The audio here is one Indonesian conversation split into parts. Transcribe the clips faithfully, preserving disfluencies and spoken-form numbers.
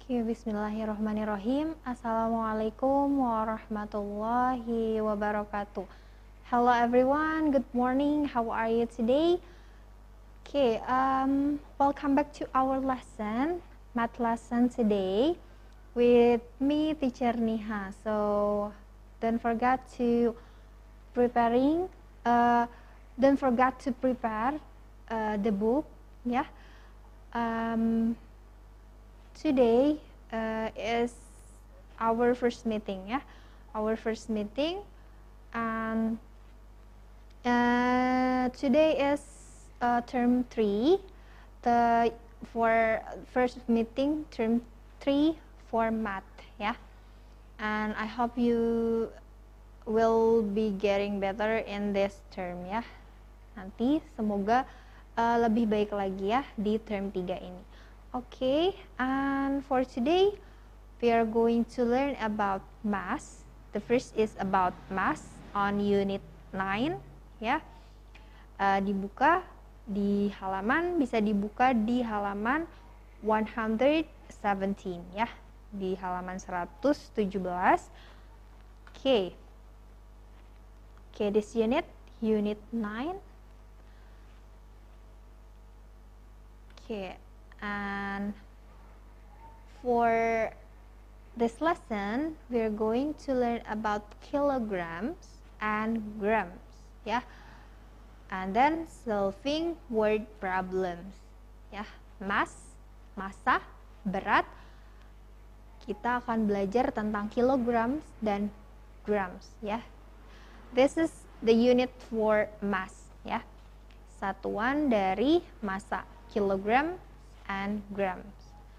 Oke, bismillahirrahmanirrahim. Assalamualaikum warahmatullahi wabarakatuh. Hello everyone, good morning. How are you today? Okay, um, welcome back to our lesson, math lesson today with me, teacher Niha. So don't forget to preparing, uh, don't forget to prepare uh, the book, yeah. Um, Today uh, is our first meeting, ya, our first meeting, and uh, today is uh, term three, the for first meeting term three for math, ya, and I hope you will be getting better in this term, ya. Nanti semoga uh, lebih baik lagi ya di term tiga ini. Okay, and for today we are going to learn about mass. The first is about mass on unit nine, ya. Uh, dibuka di halaman, bisa dibuka di halaman one hundred seventeen, ya, di halaman seratus tujuh belas. Okay. Okay, this unit, unit nine. Okay. And for this lesson, we're going to learn about kilograms and grams, ya. And then solving word problems, ya. Mass, massa, berat. Kita akan belajar tentang kilograms dan grams, ya. This is the unit for mass, ya. Satuan dari massa, kilogram and grams.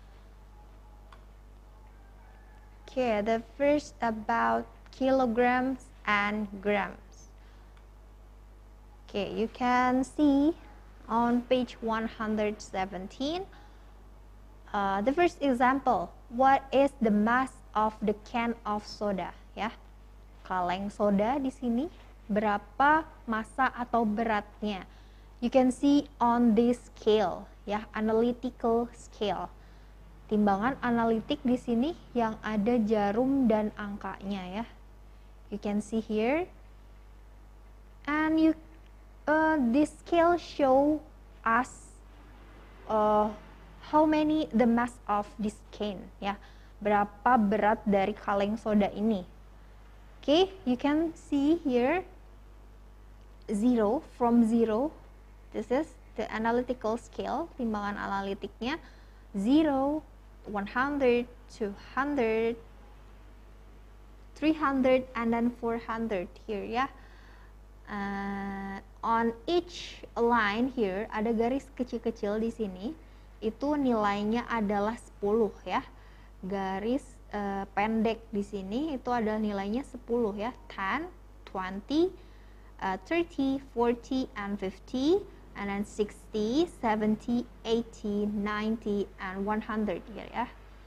Okay, the first about kilograms and grams. Okay, you can see on page one hundred seventeen, uh, the first example, what is the mass of the can of soda, ya. Kaleng soda di sini, berapa massa atau beratnya? You can see on this scale, ya, analytical scale. Timbangan analitik di sini yang ada jarum dan angkanya, ya. You can see here. And you uh, this scale show us uh, how many the mass of this can, ya. Berapa berat dari kaleng soda ini. Okay, you can see here zero, from zero. This is the analytical scale, timbangan analitiknya zero, one hundred, two hundred, three hundred, and then four hundred here, ya. Uh, on each line here ada garis kecil-kecil di sini, itu nilainya adalah sepuluh, ya. Garis uh, pendek di sini itu adalah nilainya sepuluh, ya. ten, twenty, uh, thirty, forty, and fifty. And then sixty, seventy, eighty, ninety, and one hundred here, ya.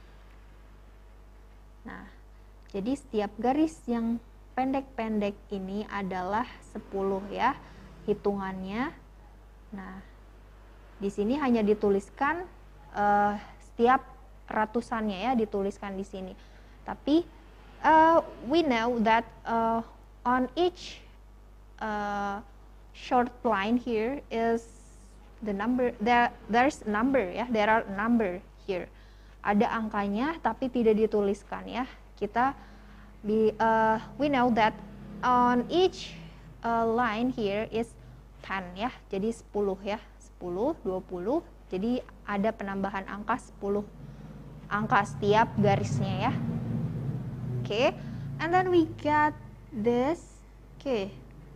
Nah, jadi setiap garis yang pendek-pendek ini adalah sepuluh, ya, hitungannya. Nah, di sini hanya dituliskan uh, setiap ratusannya, ya, dituliskan di sini. Tapi uh, we know that uh, on each uh, short line here is the number, there there's number, ya, there are number here. Ada angkanya tapi tidak dituliskan, ya. Kita di uh, we know that on each uh, line here is ten, ya. Jadi sepuluh, ya. sepuluh, dua puluh. Jadi ada penambahan angka sepuluh angka setiap garisnya, ya. Oke. Okay. And then we got this. Oke. Okay.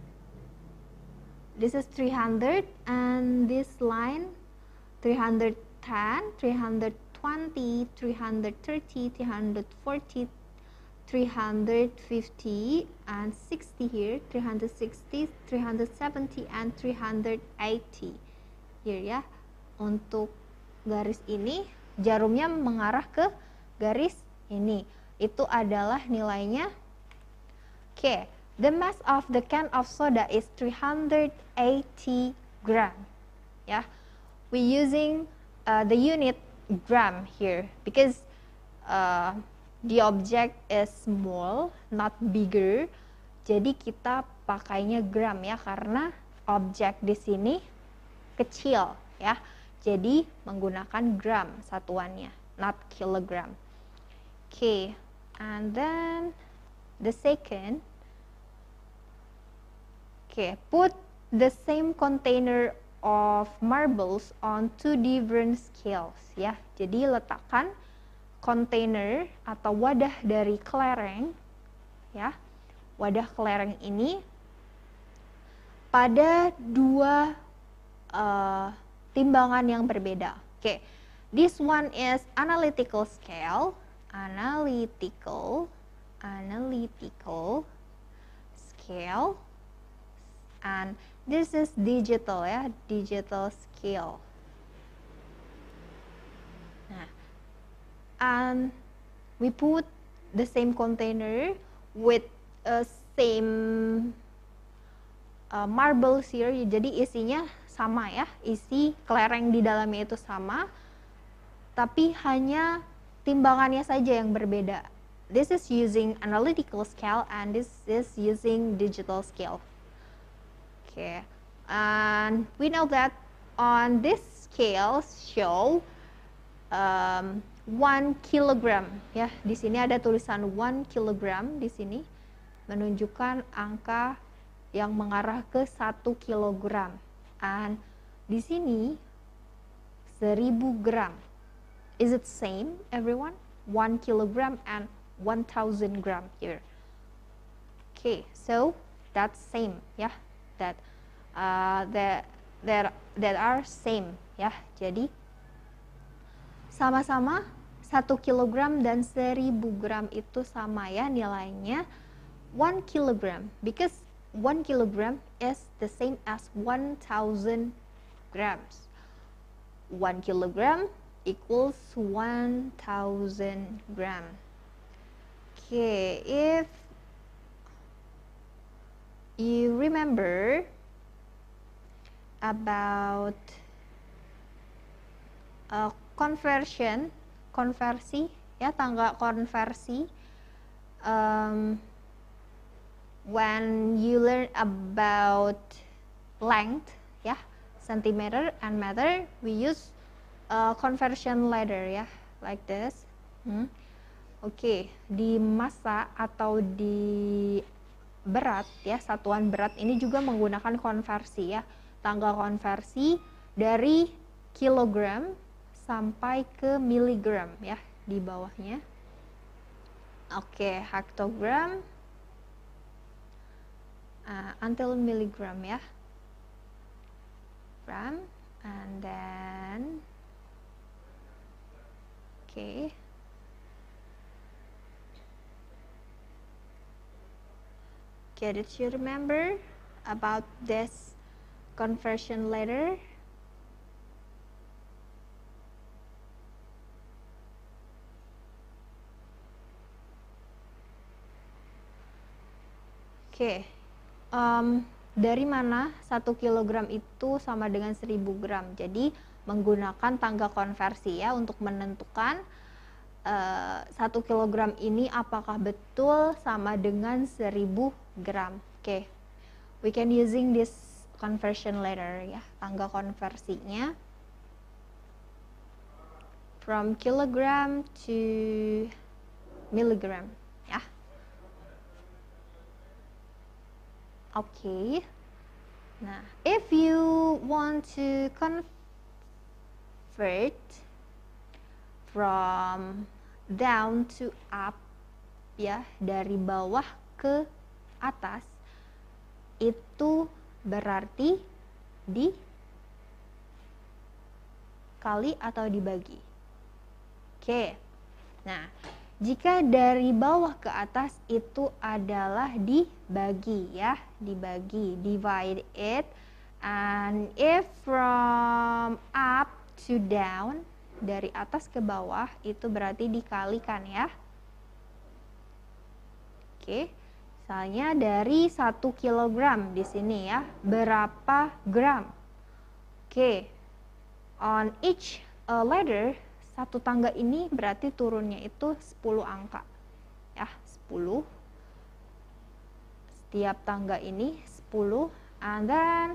This is three hundred, and this line three hundred ten, three hundred twenty, three hundred thirty, three hundred forty, three hundred fifty, and sixty here, three hundred sixty, three hundred seventy, and three hundred eighty here, ya. Untuk garis ini jarumnya mengarah ke garis ini, itu adalah nilainya. Oke. Okay. The mass of the can of soda is three hundred eighty gram, ya. We using uh, the unit gram here because uh, the object is small, not bigger. Jadi kita pakainya gram ya, karena objek di sini kecil ya. Jadi menggunakan gram satuannya, not kilogram. Oke, okay. And then the second, okay, put the same container of marbles on two different scales ya. Jadi letakkan container atau wadah dari kelereng ya, wadah kelereng ini pada dua uh, timbangan yang berbeda. Oke, okay. This one is analytical scale, analytical, analytical scale, and this is digital ya, digital scale. Nah, and we put the same container with a same uh, marbles here. Jadi isinya sama ya, isi kelereng di dalamnya itu sama, tapi hanya timbangannya saja yang berbeda. This is using analytical scale and this is using digital scale. Okay, and we know that on this scale show um, one kilogram ya. Di sini ada tulisan one kilogram di sini, menunjukkan angka yang mengarah ke satu kilogram. And di sini seribu gram. Is it same everyone? one kilogram and one thousand gram here. Okay, so that's same ya. That uh, that that that are same ya. Jadi sama-sama satu kilogram dan seribu gram itu sama ya nilainya. One kilogram because one kilogram is the same as one thousand grams. One kilogram equals one thousand gram. Okay, if you remember about uh, conversion, konversi ya, tangga konversi. Um, when you learn about length ya, centimeter and meter, we use uh, conversion ladder ya, like this. Hmm. Oke, okay. Di massa atau di berat ya, satuan berat ini juga menggunakan konversi ya, tangga konversi dari kilogram sampai ke miligram ya di bawahnya. Oke, okay, hektogram uh, until milligram ya, gram, and then oke okay. Okay, did you remember about this conversion ladder? Oke, okay. um, dari mana satu kilogram itu sama dengan seribu gram? Jadi menggunakan tangga konversi ya untuk menentukan uh, satu kilogram ini apakah betul sama dengan seribu gram. Oke, okay. We can using this conversion ladder ya, tangga konversinya from kilogram to milligram ya. Oke, okay. Nah, if you want to convert from down to up ya, dari bawah ke atas, itu berarti dikali atau dibagi. Oke, nah jika dari bawah ke atas itu adalah dibagi ya, dibagi, divide it. And if from up to down, dari atas ke bawah, itu berarti dikalikan ya. Oke, misalnya dari satu kilogram di sini ya, berapa gram? Oke, on each uh, ladder satu tangga ini berarti turunnya itu sepuluh angka. Ya, sepuluh. Setiap tangga ini sepuluh. And then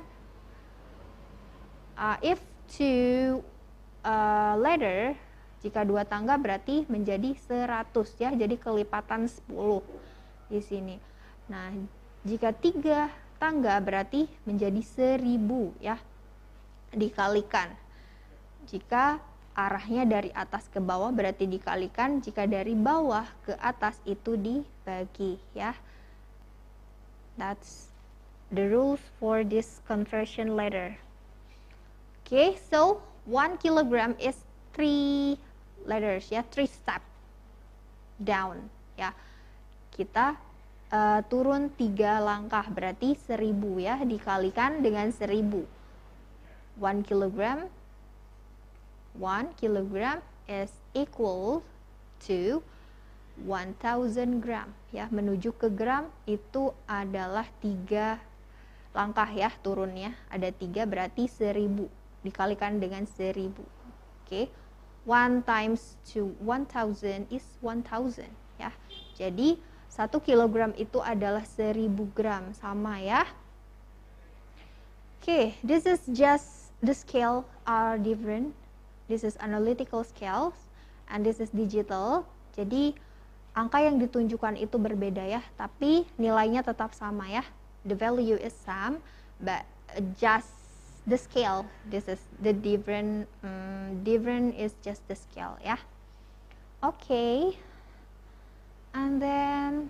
uh, if two uh, ladder, jika dua tangga berarti menjadi seratus ya. Jadi kelipatan sepuluh di sini. Nah, jika tiga tangga berarti menjadi seribu ya. Dikalikan. Jika arahnya dari atas ke bawah berarti dikalikan, jika dari bawah ke atas itu dibagi ya. That's the rules for this conversion ladder. Okay, so one kilogram is three ladders ya, three step down ya. Kita uh, turun tiga langkah berarti seribu ya, dikalikan dengan seribu. One kilogram one kilogram is equal to one thousand gram ya. Menuju ke gram itu adalah tiga langkah ya, turunnya ada tiga berarti seribu, dikalikan dengan seribu. Oke, okay. one times to one thousand is one thousand ya. Jadi satu kilogram itu adalah seribu gram, sama ya. Oke, okay. This is just the scale are different. This is analytical scales and this is digital. Jadi angka yang ditunjukkan itu berbeda ya, tapi nilainya tetap sama ya. The value is same, but just the scale. This is the different. Um, different is just the scale ya. Okay. And then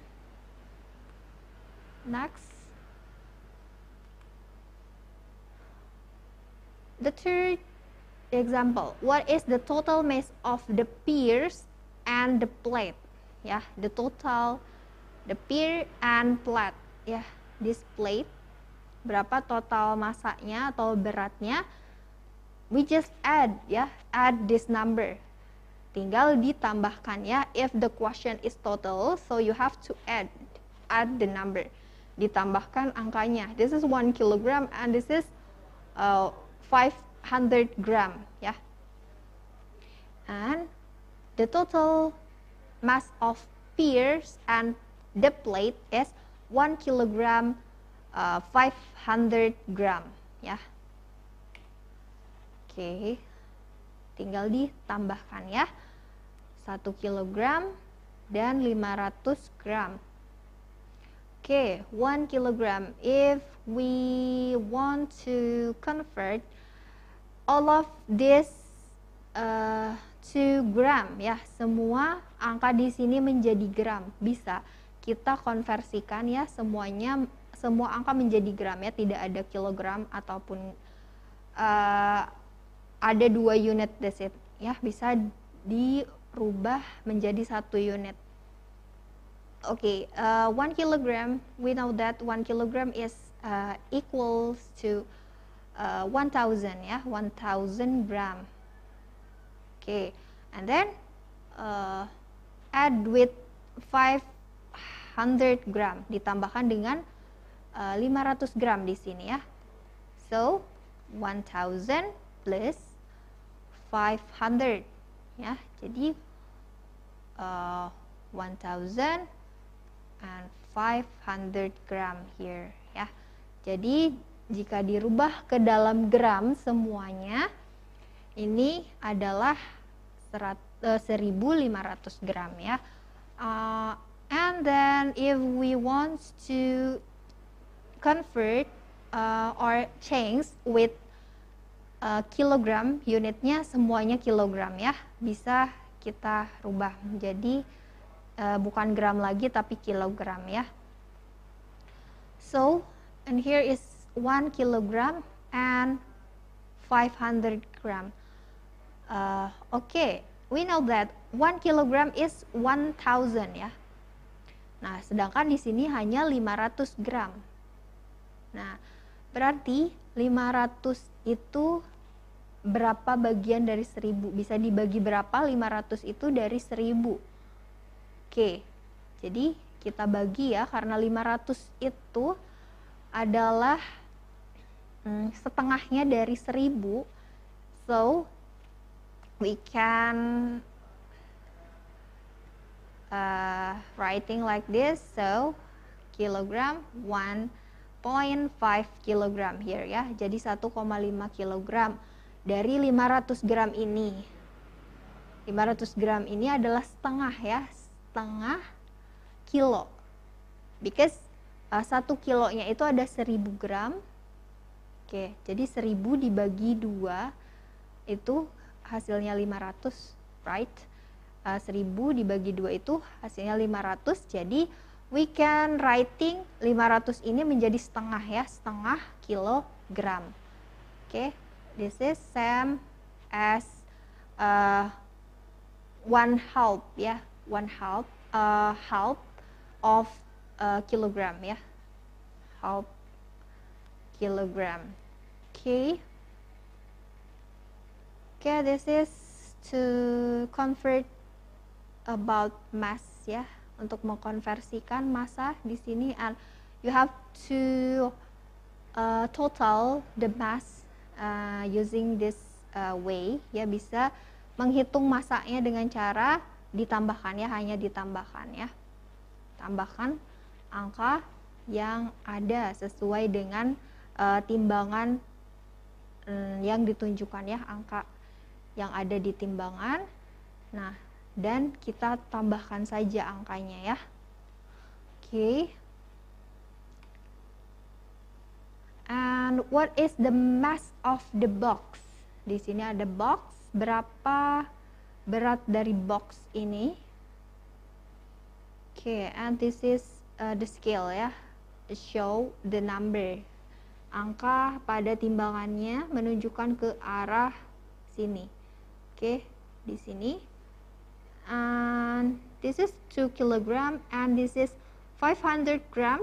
next, the third example, what is the total mass of the piers and the plate? Ya, the total, the pier and plate. Ya, this plate, berapa total masanya atau beratnya? We just add, ya, add this number. Tinggal ditambahkan ya. If the question is total, so you have to add, add the number. Ditambahkan angkanya. This is one kilogram and this is uh, five hundred gram ya. And the total mass of piers and the plate is one kilogram uh, five hundred gram ya. Oke, okay. Tinggal ditambahkan ya, satu kilogram dan lima ratus gram. Oke, okay. one kilogram, if we want to convert all of this uh, to gram ya, semua angka di sini menjadi gram. Bisa kita konversikan ya, semuanya, semua angka menjadi gram ya, tidak ada kilogram ataupun uh, ada dua unit desit ya, bisa dirubah menjadi satu unit. Oke, okay, uh, one kilogram, we know that one kilogram is uh, equals to Uh, one thousand ya, one thousand gram. Oke, okay. And then uh, add with five hundred gram, ditambahkan dengan uh, lima ratus gram di sini ya. So one thousand plus five hundred ya. Jadi uh, one thousand and five hundred gram here ya. Jadi jika dirubah ke dalam gram semuanya, ini adalah seribu lima ratus gram ya. Uh, and then if we want to convert uh, or change with uh, kilogram, unitnya semuanya kilogram ya. Bisa kita rubah menjadi uh, bukan gram lagi tapi kilogram ya. So, and here is one kilogram and five hundred gram. Uh, Oke, okay. We know that one kilogram is one thousand ya. Nah, sedangkan di sini hanya lima ratus gram. Nah, berarti lima ratus itu berapa bagian dari seribu? Bisa dibagi berapa? lima ratus itu dari seribu. Oke, okay. Jadi kita bagi ya, karena lima ratus itu adalah setengahnya dari seribu, so we can uh, writing like this. So kilogram one point five kilogram here ya. Jadi satu koma lima kilogram dari lima ratus gram ini. lima ratus gram ini adalah setengah ya, setengah kilo. Because uh, satu kilonya itu ada seribu gram. Oke, jadi seribu dibagi dua itu hasilnya lima ratus, right? Uh, seribu dibagi dua itu hasilnya lima ratus. Jadi we can writing lima ratus ini menjadi setengah ya, setengah kilogram. Oke, this is same as uh, one half ya, one half uh, half of uh, kilogram ya, half kilogram. Okay. Okay, this is to convert about mass ya, untuk mengkonversikan massa di sini, and you have to uh, total the mass uh, using this uh, way ya, bisa menghitung massanya dengan cara ditambahkan ya, hanya ditambahkan ya, tambahkan angka yang ada sesuai dengan uh, timbangan um, yang ditunjukkan ya, angka yang ada di timbangan. Nah, dan kita tambahkan saja angkanya ya. Oke. Okay. And what is the mass of the box? Di sini ada box. Berapa berat dari box ini? Oke, okay, and this is uh, the scale ya. Show the number. Angka pada timbangannya menunjukkan ke arah sini. Oke, okay, di sini. And this is two kilogram and this is five hundred gram.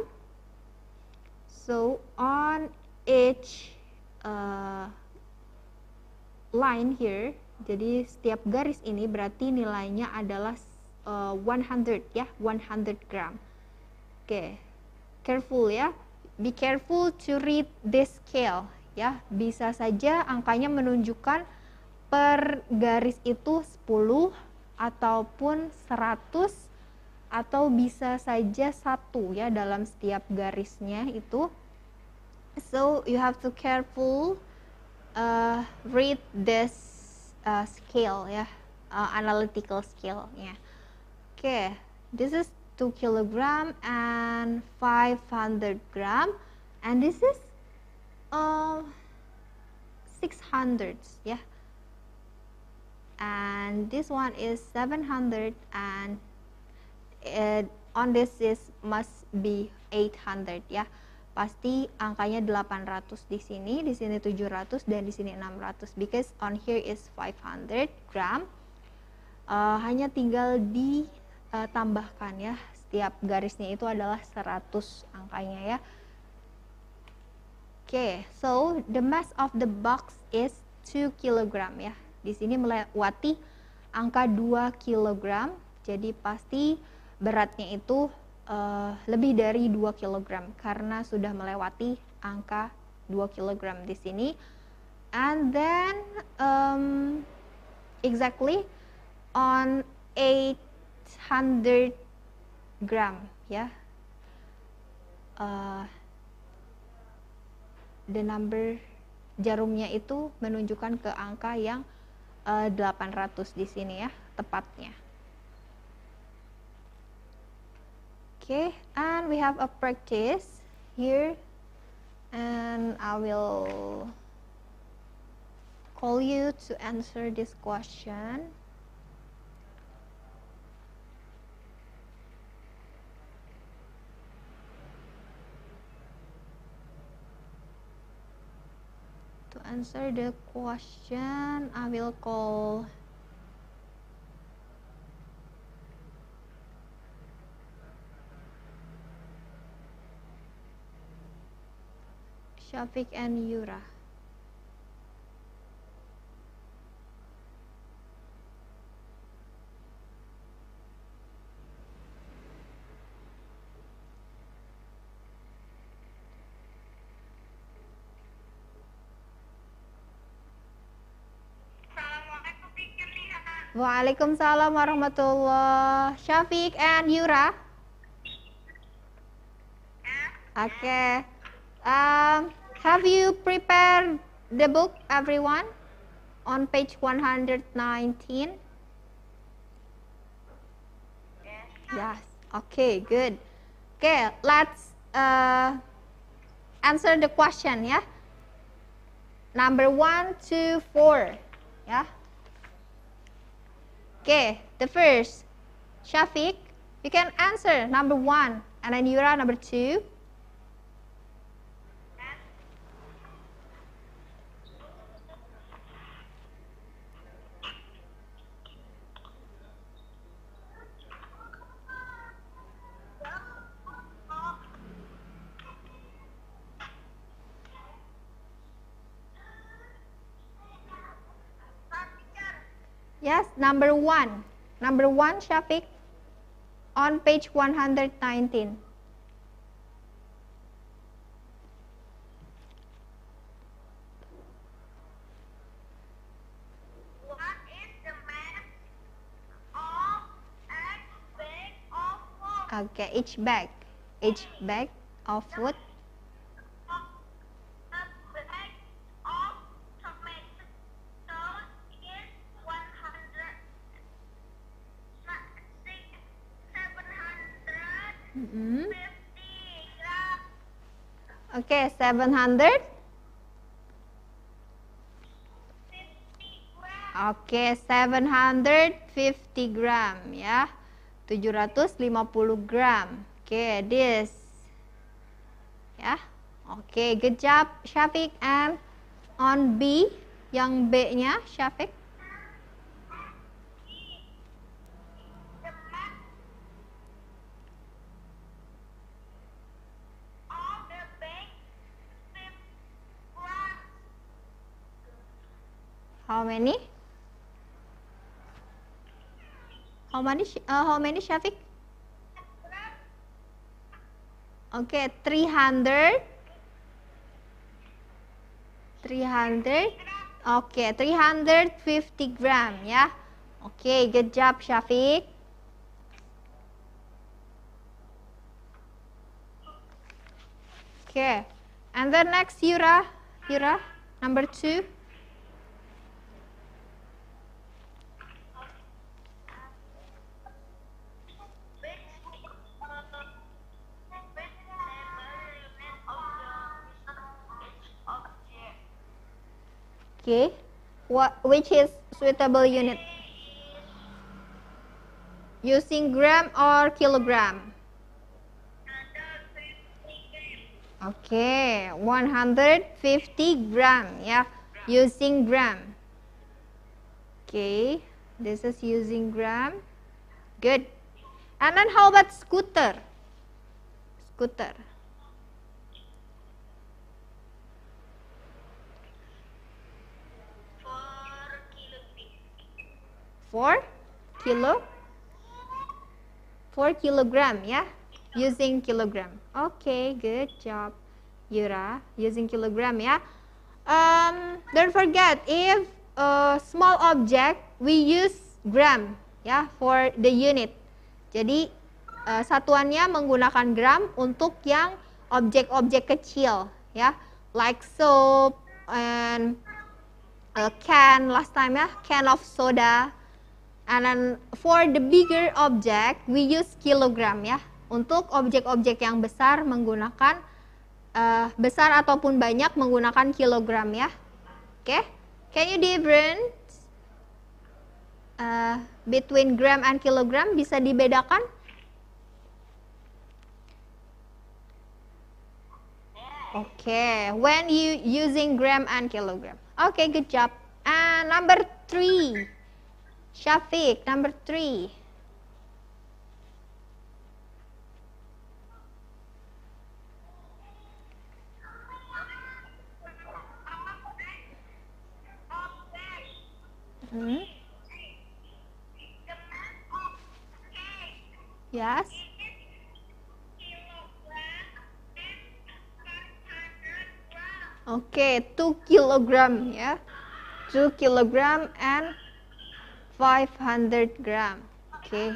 So on each uh, line here, jadi setiap garis ini berarti nilainya adalah uh, one hundred ya, one hundred gram. Oke, okay. Careful ya, be careful to read this scale ya. Bisa saja angkanya menunjukkan per garis itu sepuluh ataupun seratus, atau bisa saja satu ya dalam setiap garisnya itu. So you have to careful uh, read this uh, scale ya, uh, analytical scale ya. Oke, okay. This is two kilogram and five hundred gram, and this is uh, six hundred ya. And this one is seven hundred, and it, on this is must be eight hundred ya. Pasti angkanya delapan ratus di sini, di sini tujuh ratus, dan di sini enam ratus, because on here is five hundred gram. Uh, hanya tinggal ditambahkan uh, ya, setiap garisnya itu adalah seratus angkanya ya. Oke, okay, so the mass of the box is two kilogram ya. Di sini melewati angka dua kilogram, jadi pasti beratnya itu uh, lebih dari dua kilogram karena sudah melewati angka dua kilogram di sini. And then um, exactly on eight hundred gram ya, uh, the number jarumnya itu menunjukkan ke angka yang uh, delapan ratus di sini ya, tepatnya. Okay, and we have a practice here, and I will call you to answer this question. To answer the question, I will call Shafiq and Yura. Waalaikumsalam warahmatullah. Syafiq and Yura. Okay. Um, have you prepared the book, everyone? On page one hundred nineteen. Yes. Yes. Okay, good. Okay, let's uh, answer the question, yeah. Number one, two, four, yeah. Okay, the first, Syafiq, you can answer number one, and then Yura number two. Yes, number one. Number one, Syafiq, on page one hundred nineteen. What is the mass of each bag of food? Okay, each bag. Each bag of food. Mm-hmm. Okay, seven hundred. Oke, okay, seven hundred fifty gram ya. tujuh ratus lima puluh gram. Oke, okay, this. Ya. Oke, okay, good job Syafiq. And on B, yang B-nya Syafiq. How many? How many? Uh, how many, Syafiq? Okay, three hundred. three hundred. Okay, three hundred fifty gram ya. Okay, good job Syafiq. Okay, and then next Yura. Yura, number two. Okay, what which is suitable unit? Using gram or kilogram? Okay, one hundred fifty gram ya, using gram. Okay, this is using gram. Good. And then how about scooter? Scooter. Four kilo, four kilogram ya, using kilogram. Okay, good job Yura, using kilogram ya. Um, don't forget, if a small object we use gram ya for the unit. Jadi uh, satuannya menggunakan gram untuk yang objek-objek kecil ya, like soap and a can last time ya, can of soda. And then for the bigger object we use kilogram ya. Untuk objek-objek yang besar menggunakan uh, besar ataupun banyak menggunakan kilogram ya. Oke, okay? Can you different uh, between gram and kilogram? Bisa dibedakan? Oke, okay. When you using gram and kilogram. Oke, okay, good job. And number three. Syafiq, number three. Hmm. Yes. Oke, okay, two kilogram ya. two kilogram and five hundred gram. Okay.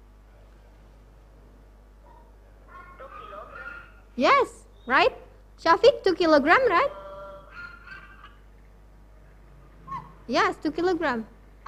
Yes, right? Shafiq, two kilogram, right? Yes, two kilogram.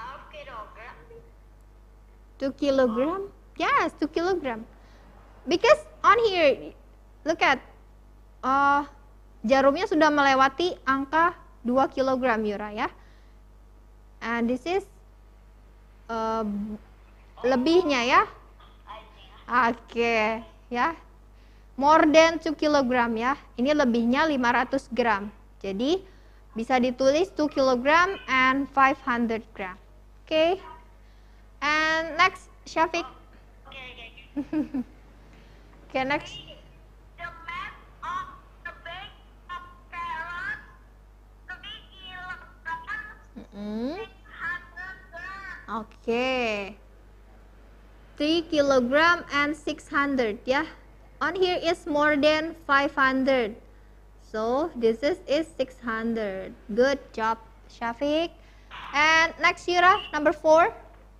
Two kilogram? Yes, two kilogram. Because on here, look at, uh, jarumnya sudah melewati angka dua kilogram, Yura, ya. And this is uh, lebihnya, ya. Oke, okay, ya. More than two kilogram, ya. Ini lebihnya lima ratus gram. Jadi bisa ditulis two kilogram and five hundred gram. Oke. Okay. And next, Shafiq. Oke, okay, okay. Okay, next. The mass of the bag of carrots three kilograms. Mm-hmm. six hundred grams. Okay. three kilogram and six hundred, ya. On here is more than five hundred. So this is, is six hundred. Good job, Shafiq. And next, Yura, number four.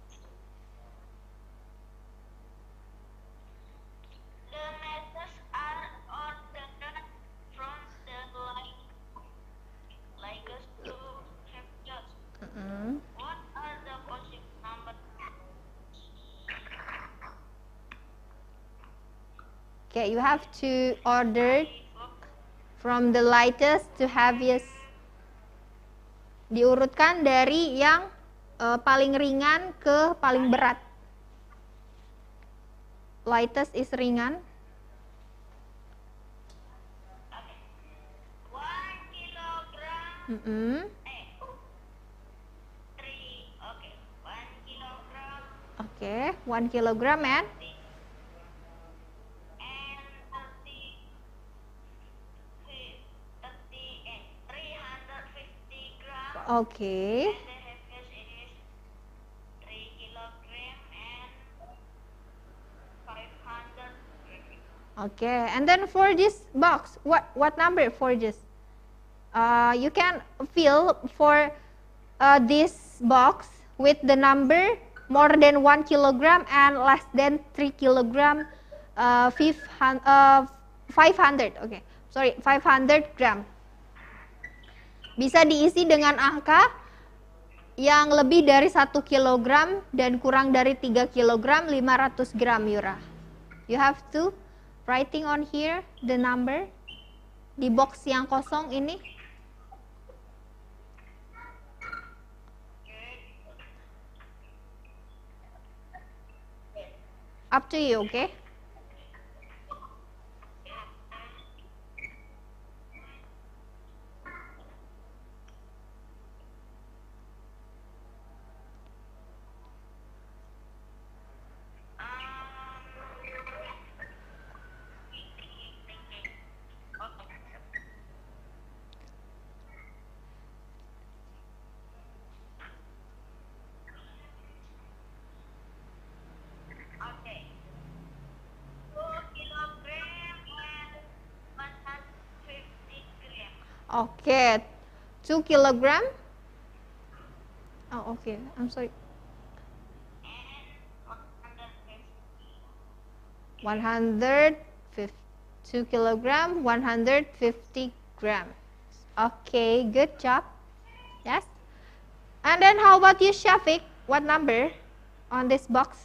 The masses are ordered from the line like to chapters. Mm-hmm. What are the possible numbers? Okay, you have to order from the lightest to heaviest. Diurutkan dari yang uh, paling ringan ke paling berat. Lightest is ringan. One kilogram. Mm-hmm. Eh, three. Okay, one kilogram. Okay, one kilogram and okay. And the heaviest is three kilogram and five hundred grams. Okay, and then for this box, what what number for this? Uh, you can fill for uh, this box with the number more than one kilogram and less than three kilogram, uh, five hundred. Okay, sorry, five hundred gram. Bisa diisi dengan angka yang lebih dari satu kilogram dan kurang dari tiga kilogram, lima ratus gram, Yura. You have to writing on here the number di box yang kosong ini. Up to you, okay? Okay, two kilogram. Oh, okay. I'm sorry. One hundred fifty. Two kilogram, one hundred fifty grams. Okay, good job. Yes. And then how about you, Shafiq? What number on this box?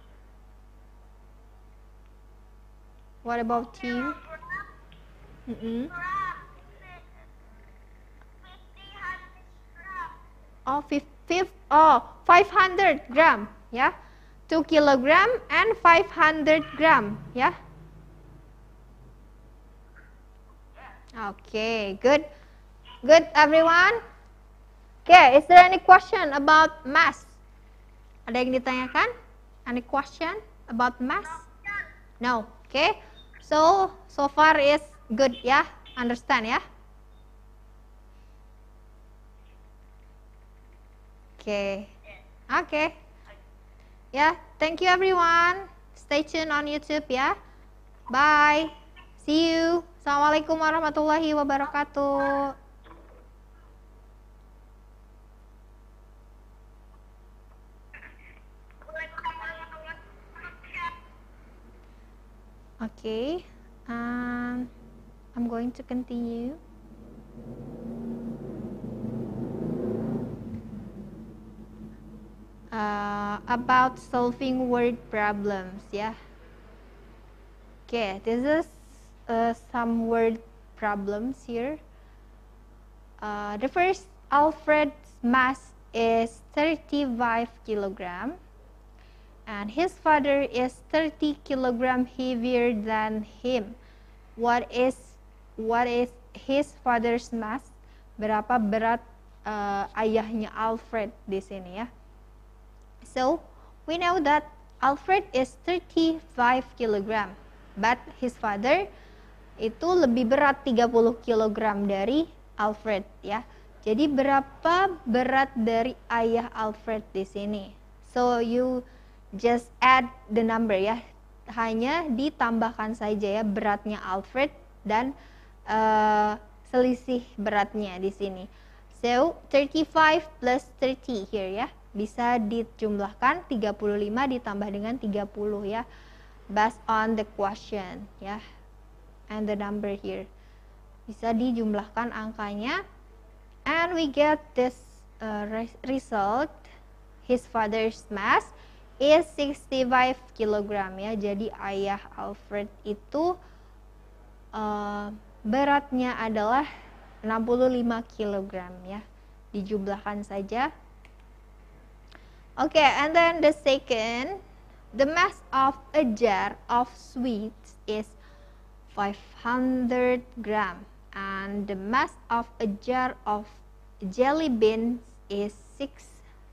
What about you? Mm-mm. Oh, fifty, oh, five hundred gram, yeah. two kilogram and five hundred gram, yeah. Okay, good. Good, everyone. Okay, is there any question about mass? Ada yang ditanyakan? Any question about mass? No. Okay. So, so far is good, ya. Understand, ya. Okay. Okay. Yeah, thank you everyone. Stay tuned on YouTube, ya. Bye. See you. Assalamualaikum warahmatullahi wabarakatuh. Okay, um, I'm going to continue. Uh, about solving word problems, yeah. Okay, this is uh, some word problems here. Uh, the first, Alfred's mass is thirty-five kilogram, and his father is thirty kilogram heavier than him. What is what is his father's mass? Berapa berat uh, ayahnya Alfred di sini ya? So we know that Alfred is thirty-five kilogram, but his father itu lebih berat tiga puluh kilogram dari Alfred ya. Jadi berapa berat dari ayah Alfred di sini? So you just add the number ya. Hanya ditambahkan saja ya beratnya Alfred dan uh, selisih beratnya di sini. So thirty-five plus thirty here ya. Bisa dijumlahkan tiga puluh lima ditambah dengan tiga puluh ya. Based on the question ya. And the number here. Bisa dijumlahkan angkanya. And we get this uh, result. His father's mass is sixty-five kilogram ya. Jadi ayah Alfred itu uh, beratnya adalah enam puluh lima kilogram ya. Dijumlahkan saja. Okay, and then the second, the mass of a jar of sweets is five hundred gram, and the mass of a jar of jelly beans is six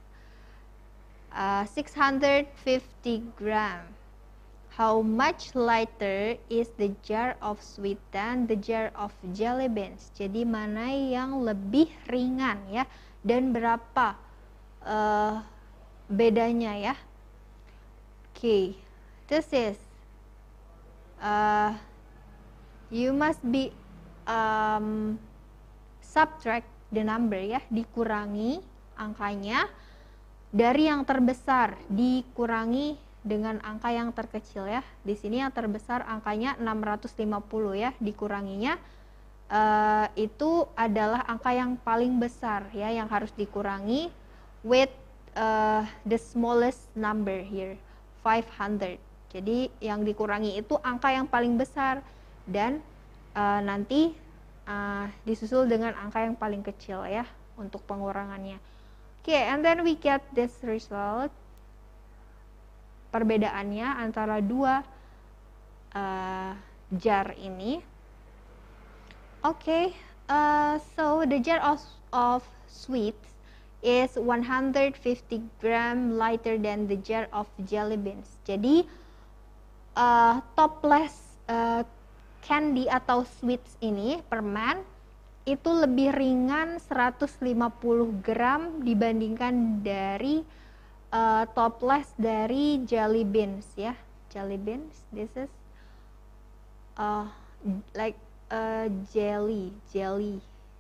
uh, six hundred fifty gram. How much lighter is the jar of sweet than the jar of jelly beans? Jadi mana yang lebih ringan ya, dan berapa uh, bedanya ya? Okay, this is uh, you must be um, subtract the number ya, dikurangi angkanya dari yang terbesar dikurangi dengan angka yang terkecil ya. Di sini yang terbesar angkanya enam ratus lima puluh ya, dikuranginya uh, itu adalah angka yang paling besar ya, yang harus dikurangi with uh, the smallest number here, five hundred. Jadi yang dikurangi itu angka yang paling besar dan uh, nanti uh, disusul dengan angka yang paling kecil ya untuk pengurangannya. Oke, okay, and then we get this result. Perbedaannya antara dua uh, jar ini. Oke, okay, uh, so the jar of, of sweets is one hundred fifty gram lighter than the jar of jelly beans. Jadi uh, topless uh, candy atau sweets ini, permen, itu lebih ringan seratus lima puluh gram dibandingkan dari uh, topless dari jelly beans ya. Jelly beans, this is uh, like uh, jelly, jelly,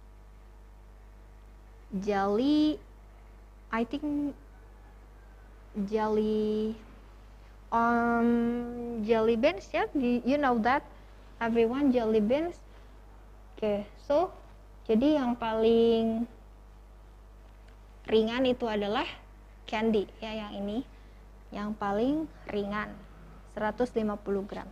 jelly. I think jelly, um, jelly beans ya. You know that everyone, jelly beans. Oke, okay, so jadi yang paling ringan itu adalah candy ya, yang ini yang paling ringan seratus lima puluh gram.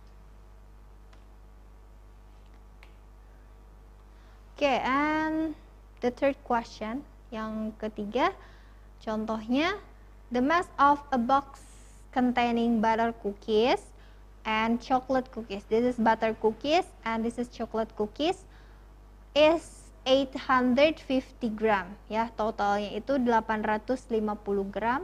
Oke, okay, and the third question, yang ketiga, contohnya, the mass of a box containing butter cookies and chocolate cookies. This is butter cookies and this is chocolate cookies is eight hundred fifty gram ya, totalnya itu delapan ratus lima puluh gram.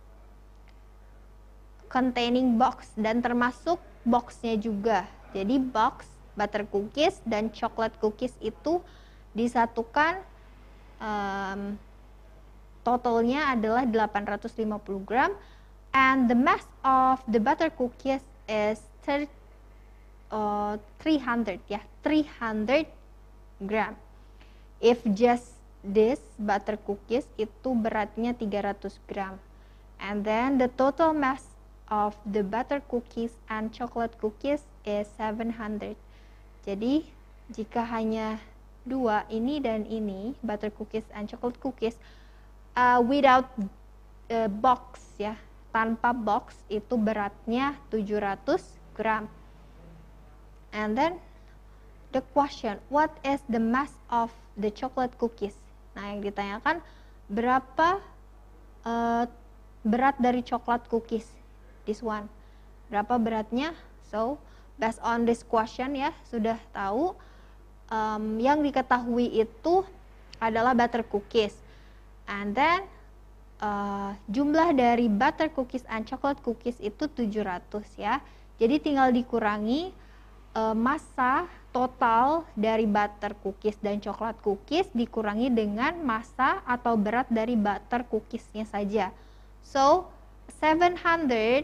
Containing box, dan termasuk boxnya juga. Jadi box butter cookies dan chocolate cookies itu disatukan, um, totalnya adalah delapan ratus lima puluh gram, and the mass of the butter cookies is three hundred ya, three hundred gram. If just this butter cookies itu beratnya tiga ratus gram, and then the total mass of the butter cookies and chocolate cookies is seven hundred. Jadi jika hanya dua, ini dan ini, butter cookies and chocolate cookies, uh, without uh, box ya, tanpa box, itu beratnya tujuh ratus gram. And then the question, what is the mass of the chocolate cookies? Nah, yang ditanyakan berapa uh, berat dari coklat cookies? This one. Berapa beratnya? So, based on this question ya, sudah tahu um, yang diketahui itu adalah butter cookies. And then uh, jumlah dari butter cookies and chocolate cookies itu tujuh ratus ya. Jadi tinggal dikurangi uh, massa total dari butter cookies dan coklat cookies dikurangi dengan massa atau berat dari butter cookiesnya saja. So, seven hundred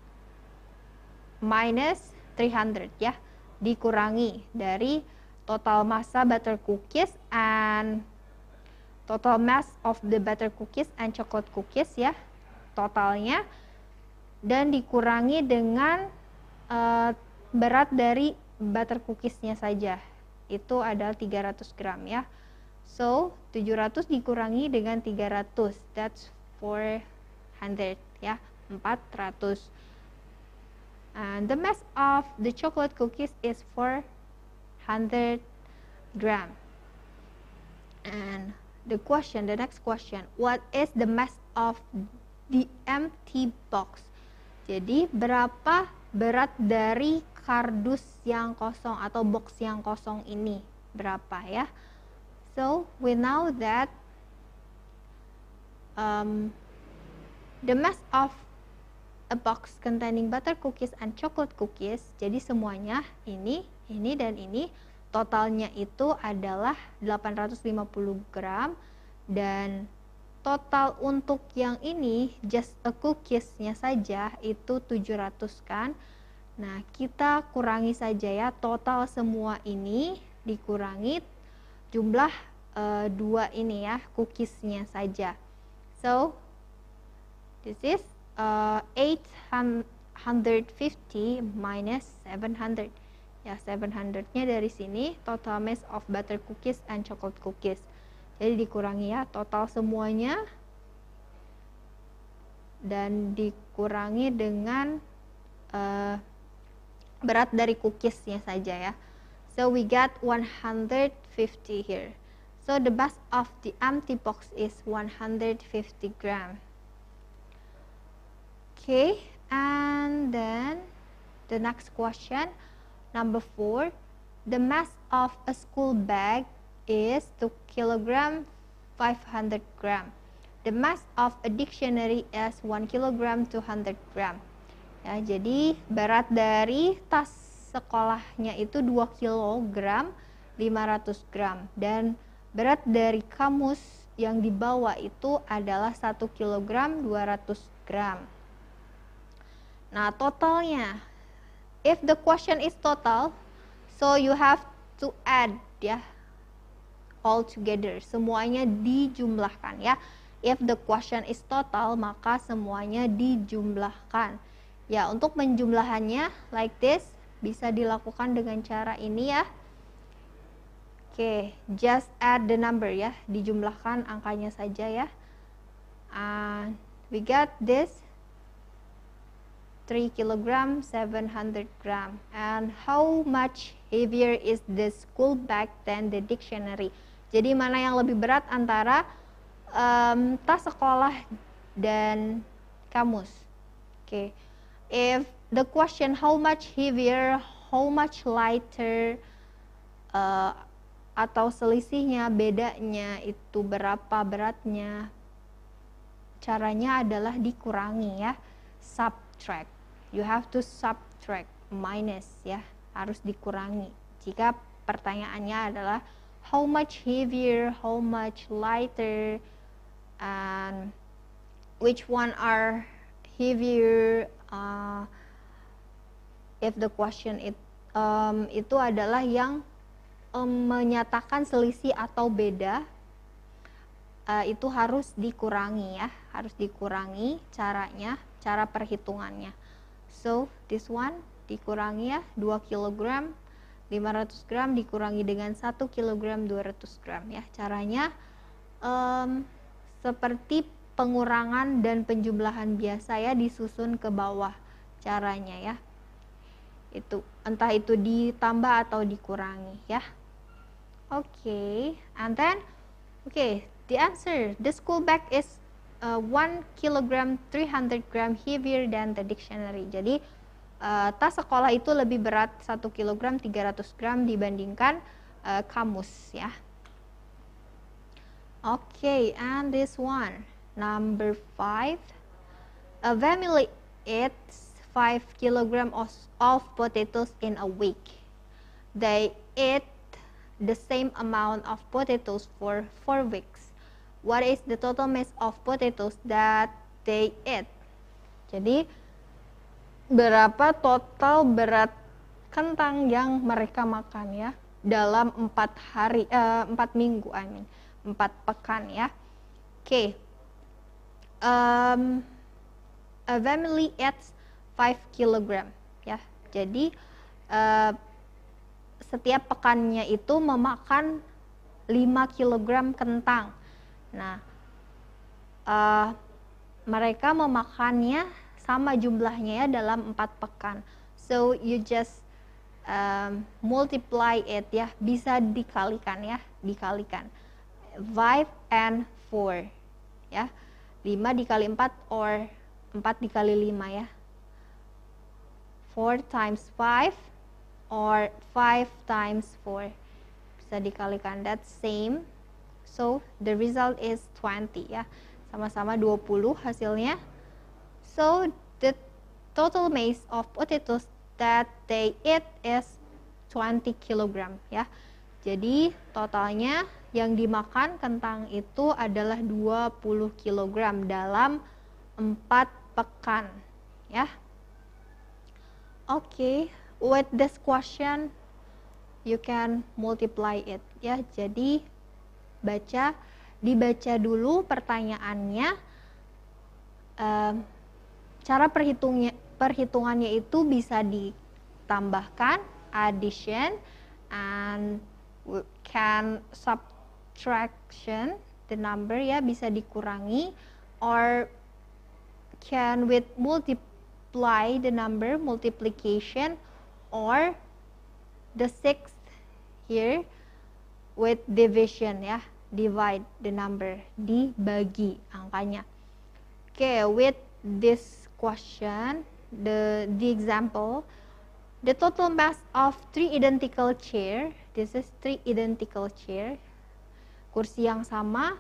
minus three hundred ya, dikurangi dari total massa butter cookies and total mass of the butter cookies and chocolate cookies ya, totalnya, dan dikurangi dengan uh, berat dari butter cookiesnya saja, itu adalah tiga ratus gram ya. So tujuh ratus dikurangi dengan tiga ratus, that's four hundred ya, empat ratus. And the mass of the chocolate cookies is four hundred gram. And the question, the next question, what is the mass of the empty box? Jadi berapa berat dari kardus yang kosong atau box yang kosong ini, berapa ya? So we know that um, the mass of a box containing butter cookies and chocolate cookies, jadi semuanya ini, ini dan ini, totalnya itu adalah delapan ratus lima puluh gram, dan total untuk yang ini just a cookiesnya saja itu tujuh ratus kan. Nah, kita kurangi saja ya, total semua ini dikurangi jumlah uh, dua ini ya, cookiesnya saja. So this is uh, eight hundred fifty minus seven hundred ya, seven hundred-nya dari sini, total mass of butter cookies and chocolate cookies. Jadi dikurangi ya, total semuanya, dan dikurangi dengan uh, berat dari cookiesnya saja ya. So we got one hundred fifty here. So the mass of the empty box is one hundred fifty gram. Okay, and then the next question, number four, the mass of a school bag is two kilogram five hundred gram. The mass of a dictionary is one kilogram two hundred gram. Ya, jadi berat dari tas sekolahnya itu dua kilogram lima ratus gram, dan berat dari kamus yang dibawa itu adalah satu kilogram dua ratus gram. Nah, totalnya, if the question is total, so you have to add ya, all together, semuanya dijumlahkan ya. If the question is total, maka semuanya dijumlahkan. Ya, untuk menjumlahannya like this bisa dilakukan dengan cara ini ya. Oke, just add the number ya, dijumlahkan angkanya saja ya. And we got this three kilogram seven hundred gram. And how much heavier is the school bag than the dictionary? Jadi mana yang lebih berat antara um, tas sekolah dan kamus? Oke. If the question how much heavier, how much lighter, uh, atau selisihnya, bedanya itu berapa beratnya, caranya adalah dikurangi ya, subtract. You have to subtract, minus ya, harus dikurangi. Jika pertanyaannya adalah how much heavier, how much lighter, and which one are heavier, uh, if the question it, um, itu adalah yang um, menyatakan selisih atau beda, uh, itu harus dikurangi ya, harus dikurangi caranya, cara perhitungannya. So this one dikurangi ya, dua kilogram, lima ratus gram dikurangi dengan satu kilogram dua ratus gram ya. Caranya um, seperti pengurangan dan penjumlahan biasa ya, disusun ke bawah caranya ya. Itu entah itu ditambah atau dikurangi ya. Oke, okay. And then okay, the answer, the school bag is uh, one kilogram three hundred gram heavier than the dictionary. Jadi uh, tas sekolah itu lebih berat satu kilogram tiga ratus gram dibandingkan uh, kamus ya. Okay, and this one, number five. A family eats five kilogram of, of potatoes in a week. They eat the same amount of potatoes for four weeks. What is the total mass of potatoes that they eat? Jadi berapa total berat kentang yang mereka makan ya dalam empat hari, uh, empat minggu, I mean, empat pekan ya. Oke, okay. um, a family eats five kilogram ya. Jadi uh, setiap pekannya itu memakan lima kilogram kentang. Nah, uh, mereka memakannya sama jumlahnya ya dalam empat pekan. So you just um, multiply it ya, bisa dikalikan ya, dikalikan. five and four ya. lima dikali empat or empat dikali lima ya. four times five or five times four, bisa dikalikan, that's same. So the result is twenty ya, sama-sama dua puluh hasilnya. So the total mass of potatoes that they eat is twenty kilogram ya. Jadi totalnya yang dimakan kentang itu adalah dua puluh kilogram dalam empat pekan ya. Oke, okay. With this question you can multiply it ya. Jadi baca dibaca dulu pertanyaannya, um, cara perhitungnya perhitungannya itu bisa ditambahkan, addition, and can subtraction the number ya, bisa dikurangi, or can with multiply the number, multiplication, or the sixth here with division ya, divide the number, dibagi angkanya. Okay, with this question, the the example, the total mass of three identical chair, this is three identical chair, kursi yang sama,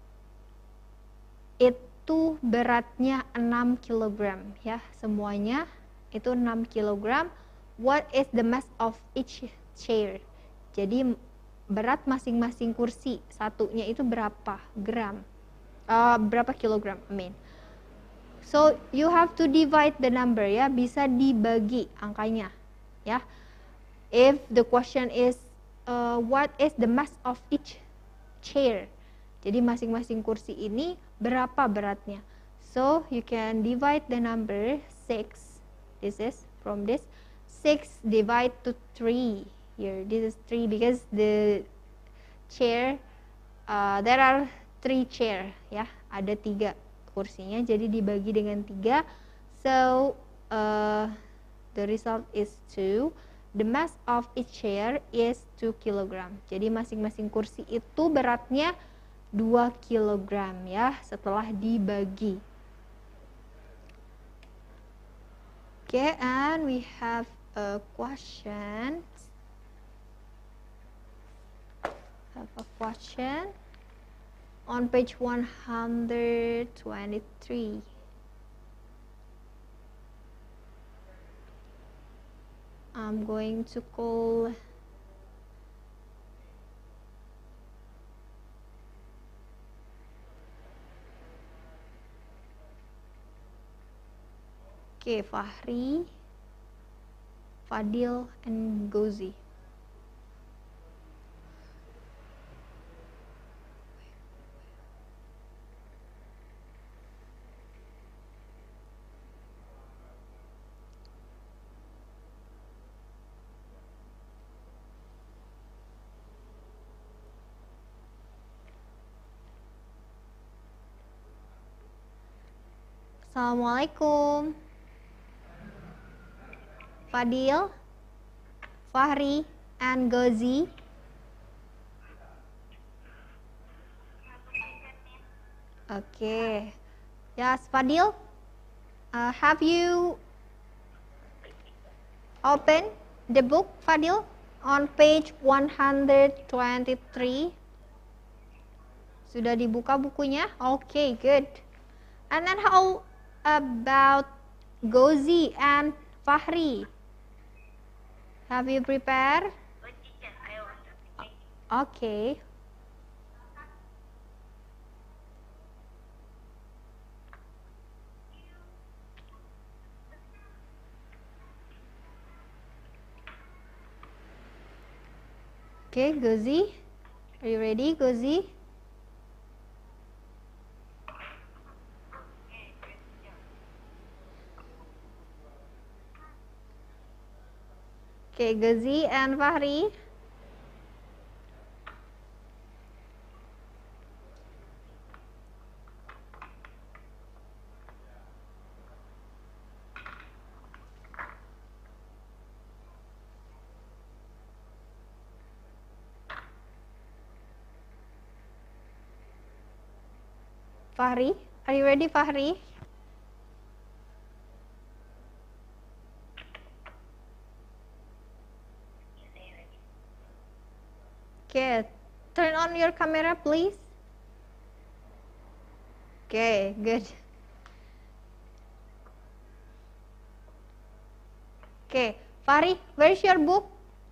itu beratnya enam kilogram ya, semuanya itu enam kilogram. What is the mass of each chair? Jadi berat masing-masing kursi satunya itu berapa gram? Uh, berapa kilogram? I mean. So you have to divide the number ya, bisa dibagi angkanya ya. If the question is uh, what is the mass of each chair? Jadi masing-masing kursi ini berapa beratnya? So you can divide the number six. This is from this. six divide to three here. This is three because the chair, uh, there are three chair ya, ada tiga kursinya, jadi dibagi dengan tiga. So uh, the result is two. The mass of each chair is two kilogram. Jadi masing-masing kursi itu beratnya dua kilogram ya setelah dibagi. Okay, and we have a question. Have a question on page one hundred twenty-three. I'm going to call okay, Fahri, Fadil, and Gozi. Assalamualaikum. Fadil, Fahri, and Gozi. Okay. Yes, Fadil. Uh, have you opened the book, Fadil, on page one hundred twenty-three? Sudah dibuka bukunya? Okay, good. And then how about Gozi and Fahri? Have you prepared? Okay. Okay, Gozi. Are you ready, Gozi? Okay, Gozi and Fahri. Fahri, are you ready, Fahri? Okay, turn on your camera, please. Okay, good. Okay, Fahri, where's your book?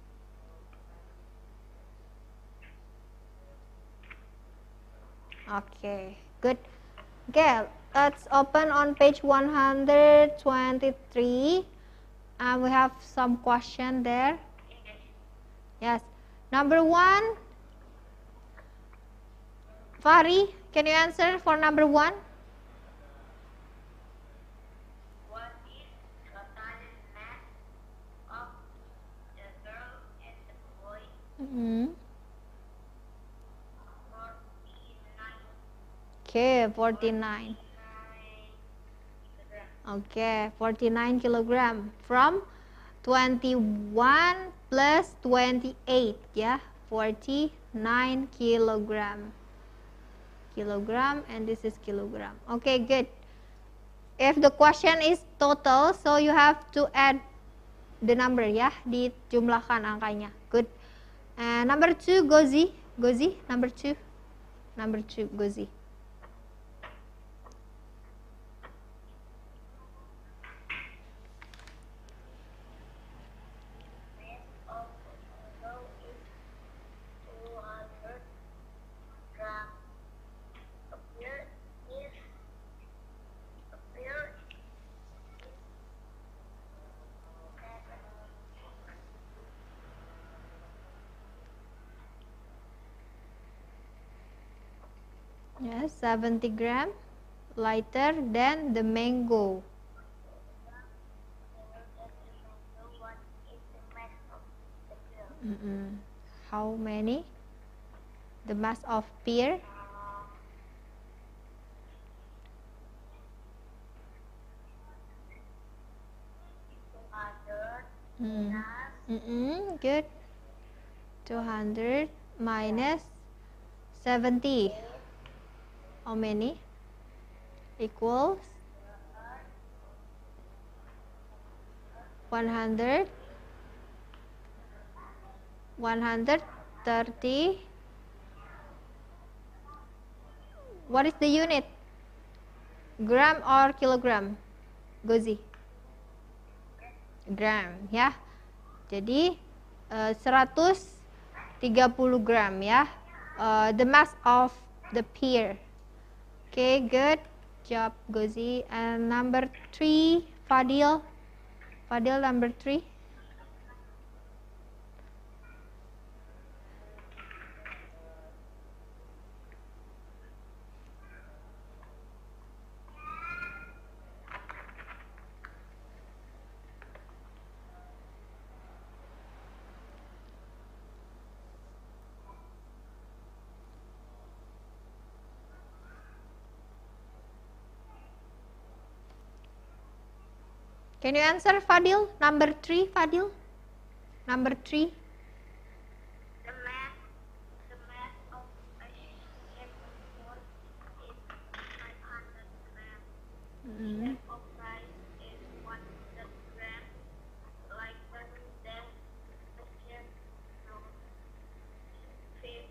Okay, good. Okay, let's open on page one hundred twenty-three. And we have some question there. Yes. Number one. Fahri, can you answer for number one? What is the total mass of the girl and the boy? Mm-hmm. forty-nine. Okay, forty-nine. Okay, forty-nine kilogram from twenty-one plus twenty-eight, yeah, forty-nine kilogram. Kilogram, and this is kilogram. Okay, good. If the question is total, so you have to add the number, ya, dijumlahkan angkanya. Good. And number two, Gozi. Gozi, number two. Number two, Gozi. Yes, seventy gram, lighter than the mango. Mm-mm. How many? The mass of pear? Mm. Mm-mm. Good. two hundred minus seventy. How many? Equals one hundred. one hundred thirty. What is the unit? Gram or kilogram? Gozi? Gram, ya. Jadi uh, seratus tiga puluh gram, ya. Uh, the mass of the pear. Okay, good job, Gozi. And number three, Fadil. Fadil, number three. Can you answer, Fadil? Number three, Fadil. Number three. The mass, the mass of a shape ball is five hundred grams. Mm. Shape of rice is one hundred grams. Lighter than the shape of fish,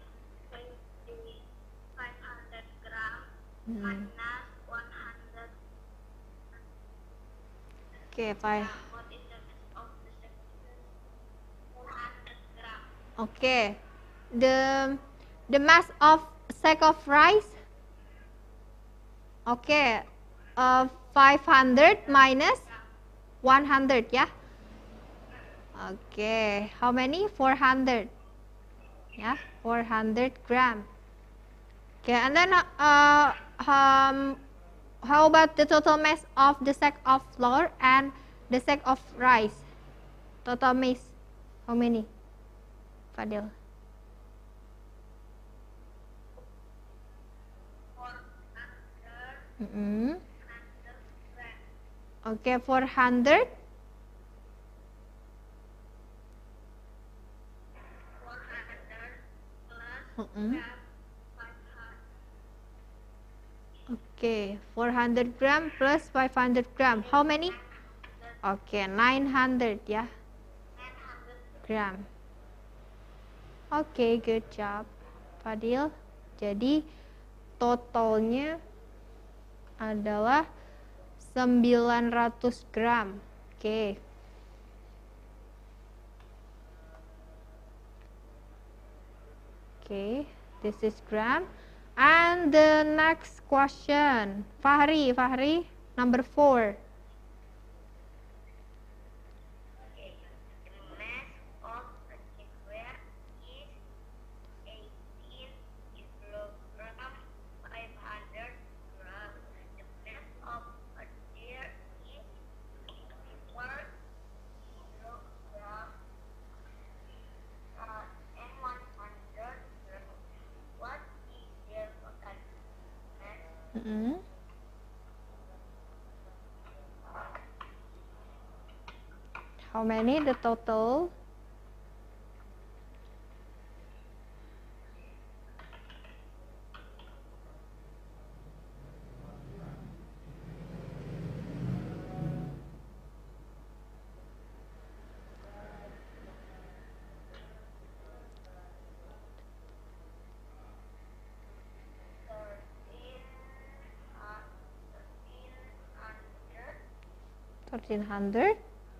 five hundred grams. Mm. Minus one hundred. Okay, five. What is the mass of the shape? four hundred grams. Okay, the the mass of sack of rice. Okay, uh, five hundred minus one hundred, yeah. Okay, how many? four hundred. Yeah, four hundred gram. Okay, and then uh, um, how about the total mass of the sack of flour and the sack of rice? Total mass, how many, Fadil? Mm-hmm. Okay, four hundred. Mm-hmm. Okay, four hundred gram plus five hundred gram. How many? Okay, nine hundred, yeah. Gram. Okay, good job, Fadil. Jadi totalnya adalah sembilan ratus gram. Oke. Okay, this is gram. And the next question, Fahri, Fahri, number four. Okay, the mass of a square is eighteen kilograms, five hundred grams. The mass of a deer is fifty-four kilograms, uh, and one hundred grams. What is their total mass? Mm-hmm. How many the total? thirteen hundred.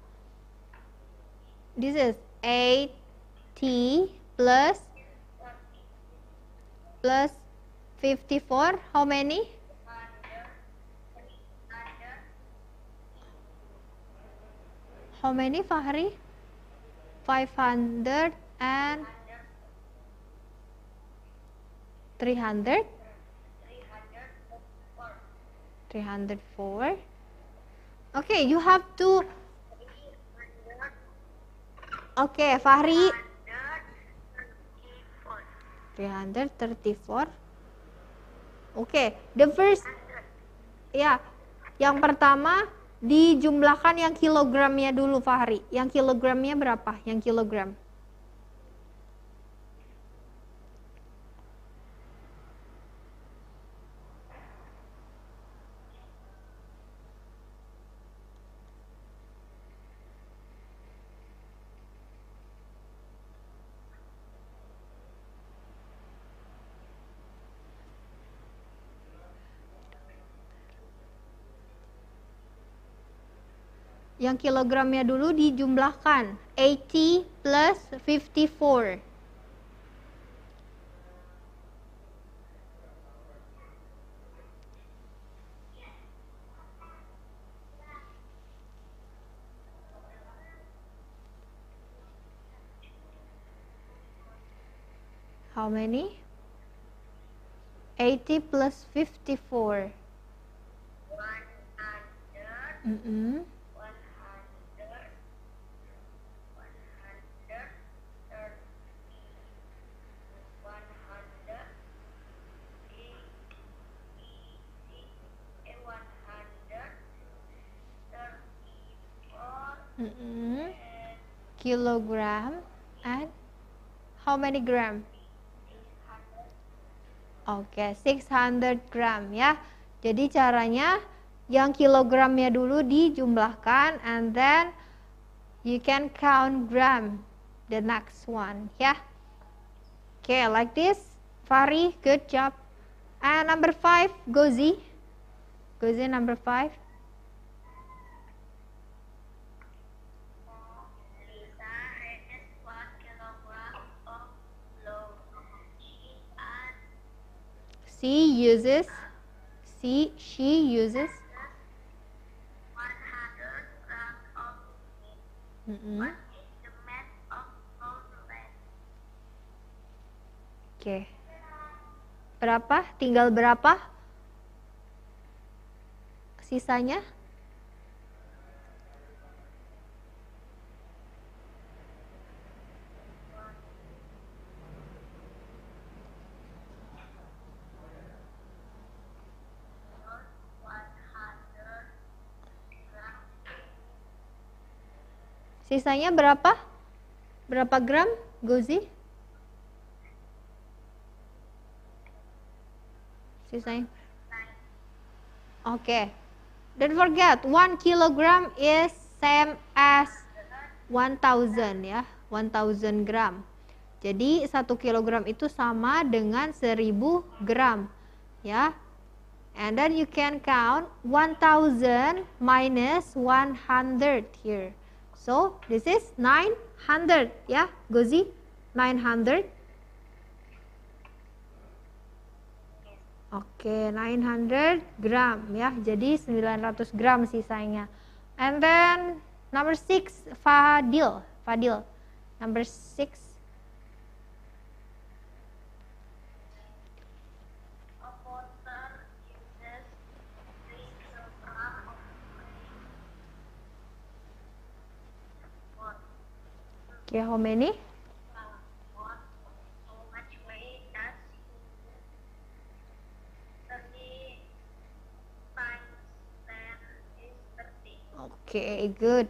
This is eighty plus plus fifty-four. How many? How many, Fahri? five hundred and three hundred? three hundred four. Okay, you have to. Okay, Fahri. three hundred thirty-four. Okay, the first. Ya, yang pertama dijumlahkan yang kilogramnya dulu, Fahri. Yang kilogramnya berapa? Yang kilogram. Yang kilogramnya dulu dijumlahkan. eighty plus fifty-four. How many? eighty plus fifty-four. Mm-mm. Mm-mm. Kilogram and how many gram? Oke, okay, six hundred gram ya. Jadi caranya yang kilogramnya dulu dijumlahkan and then you can count gram the next one ya. Okay, like this. Fari, good job. And number five, Gozi. Gozi, number five. Lisa has one kilogram of flour. She adds She uses, she, she uses. one hundred grams of meat. Mm-mm. What is the mass of flour? Oke. Berapa? Tinggal berapa? Sisanya? Sisanya berapa? Berapa gram, Gozi? Sisanya. Oke. Okay. Don't forget, one kilogram is same as one thousand ya, one thousand gram. Jadi satu kilogram itu sama dengan seribu gram ya. And then you can count one thousand minus one hundred here. So this is nine hundred ya, Gozi, nine hundred. Oke, okay, nine hundred gram ya. Jadi sembilan ratus gram sisanya. And then number six, Fadil. Fadil. Number six. A potter uses three kilograms of clay. Okay, how many? What? How much weight does he use? thirty times ten is thirty. Okay, good.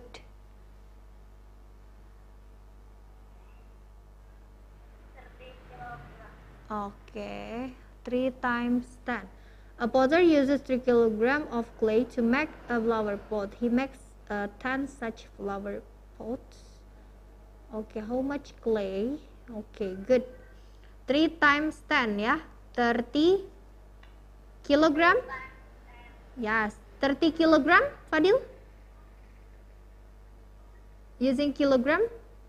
thirty kilograms. Okay, three times ten. A potter uses three kilograms of clay to make a flower pot. He makes uh, ten such flower pots. Okay, how much clay? Okay, good. three times ten ya, thirty kilogram. Yes, thirty kilogram, Fadil? Using kilogram?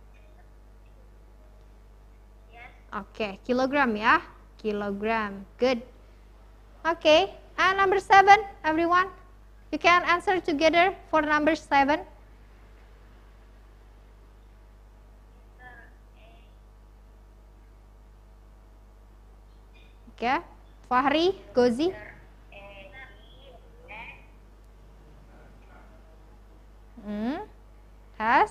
Yes. Okay, kilogram ya, kilogram. Good. Okay, and number seven, everyone. You can answer together for number seven. Okay, Fahri, Gozi. Hmm. Has.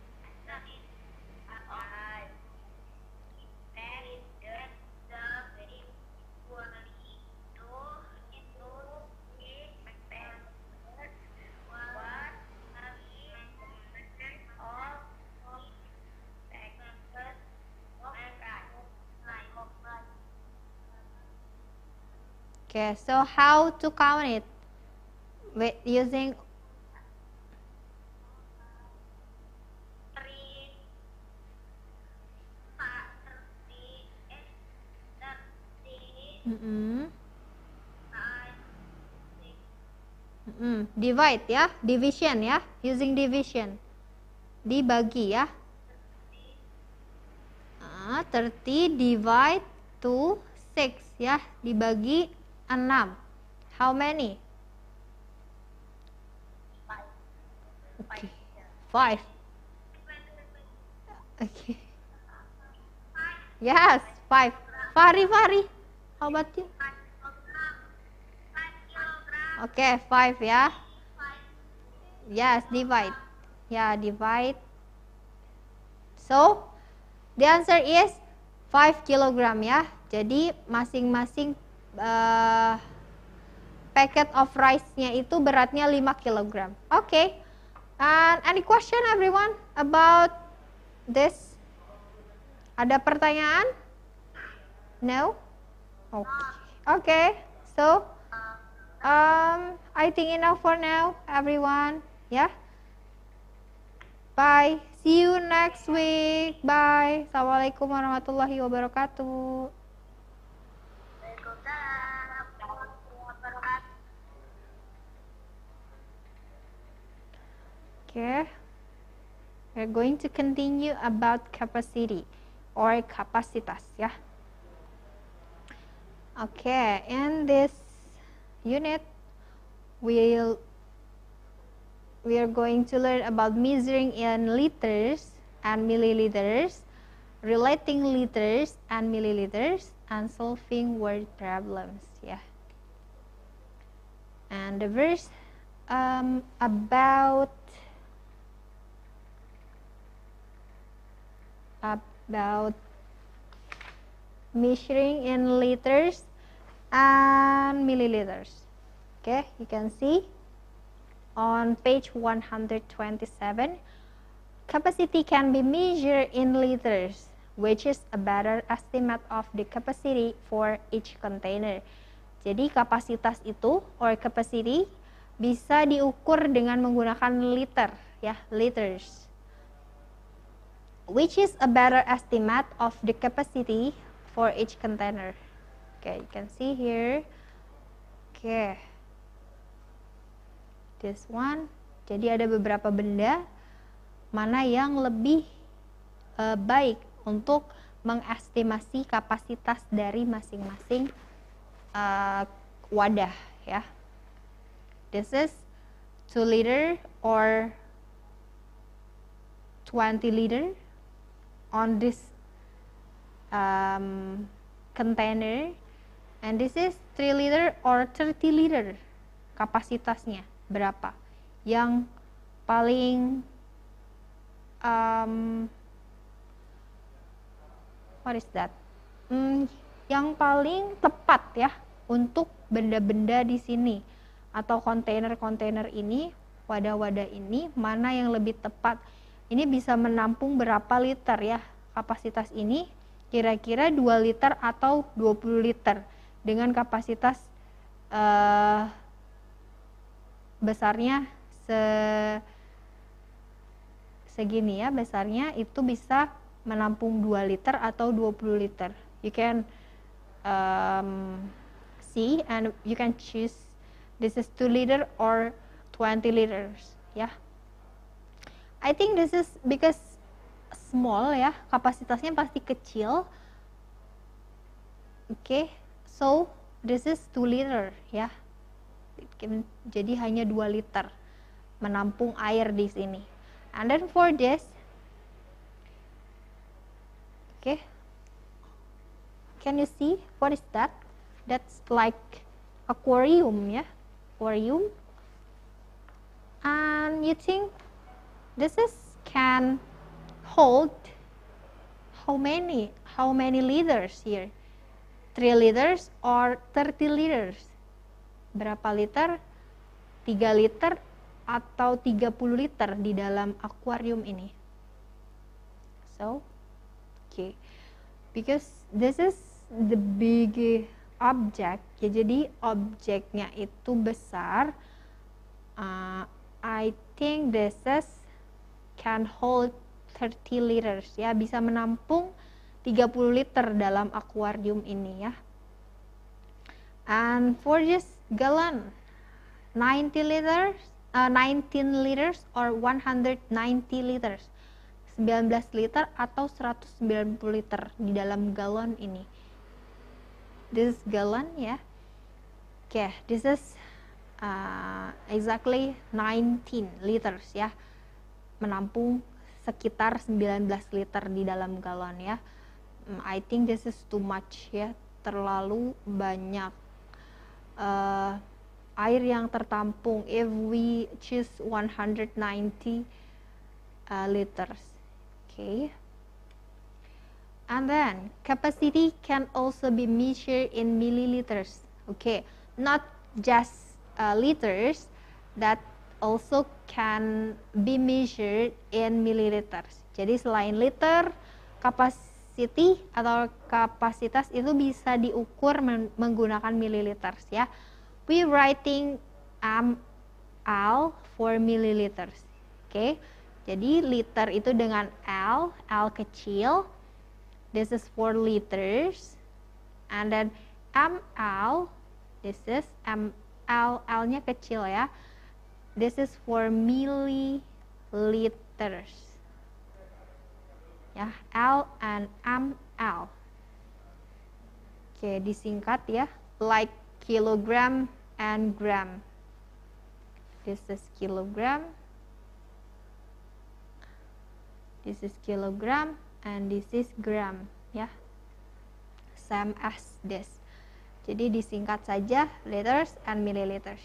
Okay, so how to count it? With using Mm-mm. Mm-mm. Divide ya, division ya, using division. Dibagi ya. Ah, thirty divide to six ya, dibagi enam. How many? Okay. Five. Okay. Yes, five. Fari, Fari. How about you? Okay, five ya. Yes, divide. Yeah, divide. So, the answer is five kilogram ya. Jadi masing-masing uh, packet of rice-nya itu beratnya lima kilogram. Oke. Okay. And any question everyone about this? Ada pertanyaan? No? Okay. Okay. So, um, I think enough for now, everyone. Yeah. Bye. See you next week. Bye. Assalamualaikum warahmatullahi wabarakatuh. Waalaikumsalam warahmatullahi wabarakatuh. Okay. We're going to continue about capacity or kapasitas, yeah. Okay, in this unit, we'll we are going to learn about measuring in liters and milliliters, relating liters and milliliters, and solving word problems, yeah. And the verse um, about about measuring in liters and milliliters. Okay, you can see on page one hundred twenty-seven, capacity can be measured in liters, which is a better estimate of the capacity for each container. Jadi kapasitas itu or capacity bisa diukur dengan menggunakan liter, ya, liters. Which is a better estimate of the capacity for each container. Okay, you can see here. Okay, this one. Jadi ada beberapa benda mana yang lebih uh, baik untuk mengestimasi kapasitas dari masing-masing uh, wadah, ya. This is two liter or twenty liter. On this um, container, and this is three liter or thirty liter. Kapasitasnya berapa? Yang paling um, what is that? Hmm, yang paling tepat ya untuk benda-benda di sini atau kontainer-kontainer ini, wadah-wadah ini, mana yang lebih tepat? Ini bisa menampung berapa liter ya? Kapasitas ini kira-kira dua liter atau dua puluh liter dengan kapasitas uh, besarnya se segini ya, besarnya itu bisa menampung dua liter atau dua puluh liter. You can um, see and you can choose this is two liter or twenty liters ya. I think this is because small ya, kapasitasnya pasti kecil. Oke, okay, so this is two liter ya. Jadi hanya dua liter menampung air di sini. And then for this, oke, okay, can you see what is that? That's like aquarium ya, aquarium. And you think this is can hold how many how many liters here? three liters or thirty liters? Berapa liter? tiga liter atau tiga puluh liter di dalam akuarium ini? So, okay. Because this is the big object. Ya, jadi objeknya itu besar. Uh, I think this is can hold thirty liters ya, bisa menampung tiga puluh liter dalam akuarium ini ya. And for this gallon, ninety liters, uh, nineteen liters or one hundred ninety liters, sembilan belas liter atau seratus sembilan puluh liter di dalam galon ini. This is gallon ya. Okay, this is uh, exactly nineteen liters ya, menampung sekitar sembilan belas liter di dalam galon ya. I think this is too much ya, terlalu banyak uh, air yang tertampung if we choose one hundred ninety uh, liters. Okay. And then capacity can also be measured in milliliters. Okay, not just uh, liters, that also can be measured in milliliters. Jadi selain liter, capacity atau kapasitas itu bisa diukur menggunakan milliliters ya. We writing um, L for milliliters. Oke. Okay? Jadi liter itu dengan L, L kecil. This is for liters. And then ml, this is ml, L-nya kecil ya. This is for milliliters. Ya, L and ml. Oke, disingkat ya, like kilogram and gram. This is kilogram. This is kilogram and this is gram ya. Same as this. Jadi disingkat saja liters and milliliters.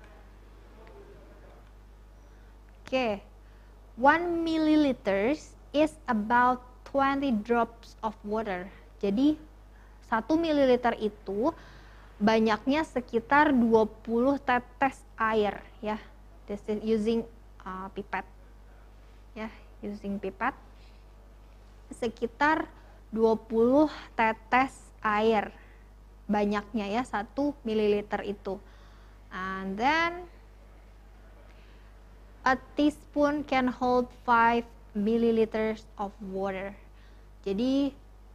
Oke. Okay. one milliliters is about twenty drops of water. Jadi satu mililiter itu banyaknya sekitar dua puluh tetes air ya. This is using uh, pipette. Ya, using pipette. Sekitar dua puluh tetes air banyaknya ya, satu mililiter itu. And then a teaspoon can hold five milliliters of water. Jadi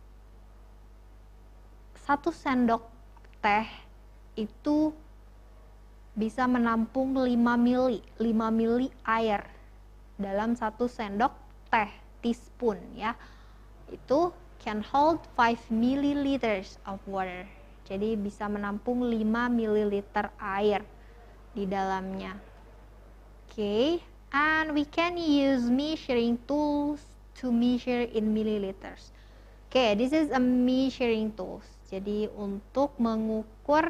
satu sendok teh itu bisa menampung lima mili, lima mili air dalam satu sendok teh, teaspoon ya. Itu can hold five milliliters of water. Jadi bisa menampung lima mililiter air di dalamnya. Oke, okay. And we can use measuring tools to measure in milliliters. Oke, okay, this is a measuring tools. Jadi untuk mengukur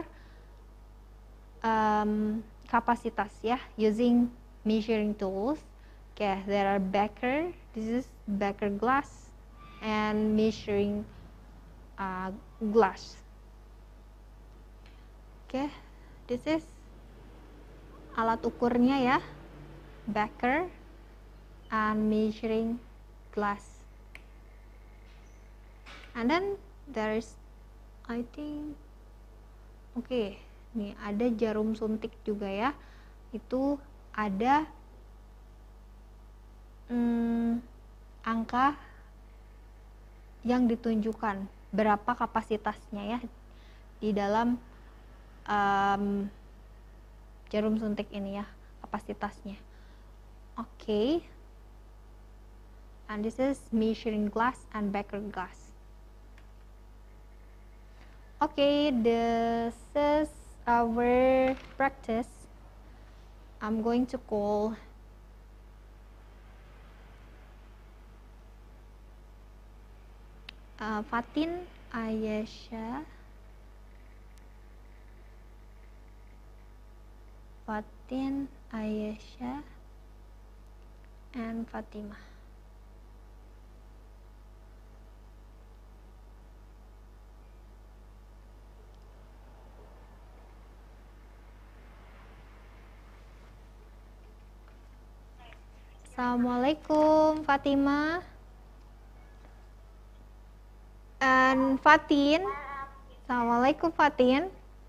um, kapasitas ya, using measuring tools. Oke, okay, there are beaker. This is beaker glass and measuring uh, glass. Oke, okay, this is alat ukurnya ya, beaker and measuring glass. And then there's, I think, oke, okay, nih ada jarum suntik juga ya. Itu ada hmm, angka yang ditunjukkan berapa kapasitasnya ya di dalam um, jarum suntik ini ya, kapasitasnya. Oke, okay. And this is measuring glass and beaker glass. Oke, okay, this is our practice. I'm going to call uh, Fatin, Ayesha, Fatin, Ayesha, and Fatimah. Assalamualaikum Fatimah and Fatin. Assalamualaikum Fatin.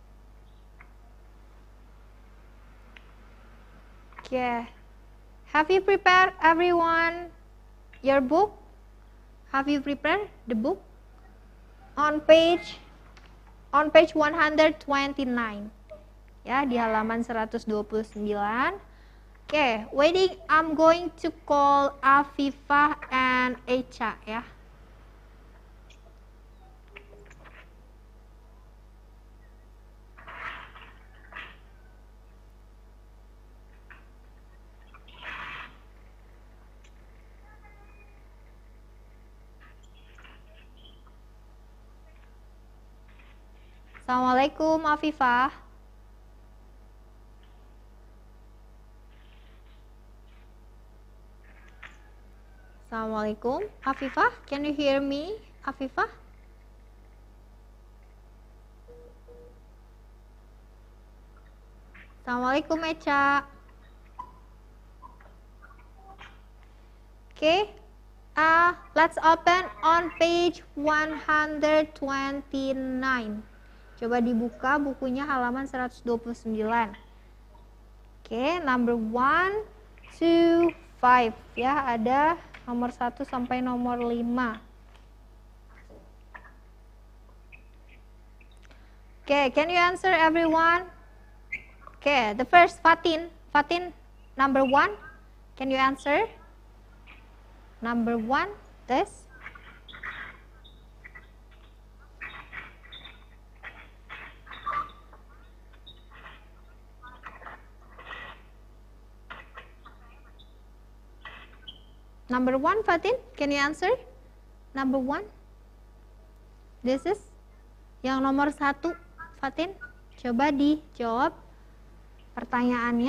Okay. Have you prepared everyone your book? Have you prepared the book? On page on page one hundred twenty-nine. Ya, di halaman seratus dua puluh sembilan. Oke, okay, waiting, I'm going to call Afifah and Echa ya. Assalamualaikum Afifah. Assalamualaikum Afifah, can you hear me Afifah? Assalamualaikum Echa. Okay, uh, let's open on page one hundred twenty-nine. Coba dibuka bukunya halaman seratus dua puluh sembilan. Oke, okay, number one, two, five ya, ada nomor satu sampai nomor lima. Oke, okay, can you answer everyone? Oke, okay, the first Fatin, Fatin number one, can you answer? Number one, this. Number one, Fatin, can you answer? Number one. This is yang nomor satu, Fatin. Coba dijawab pertanyaannya.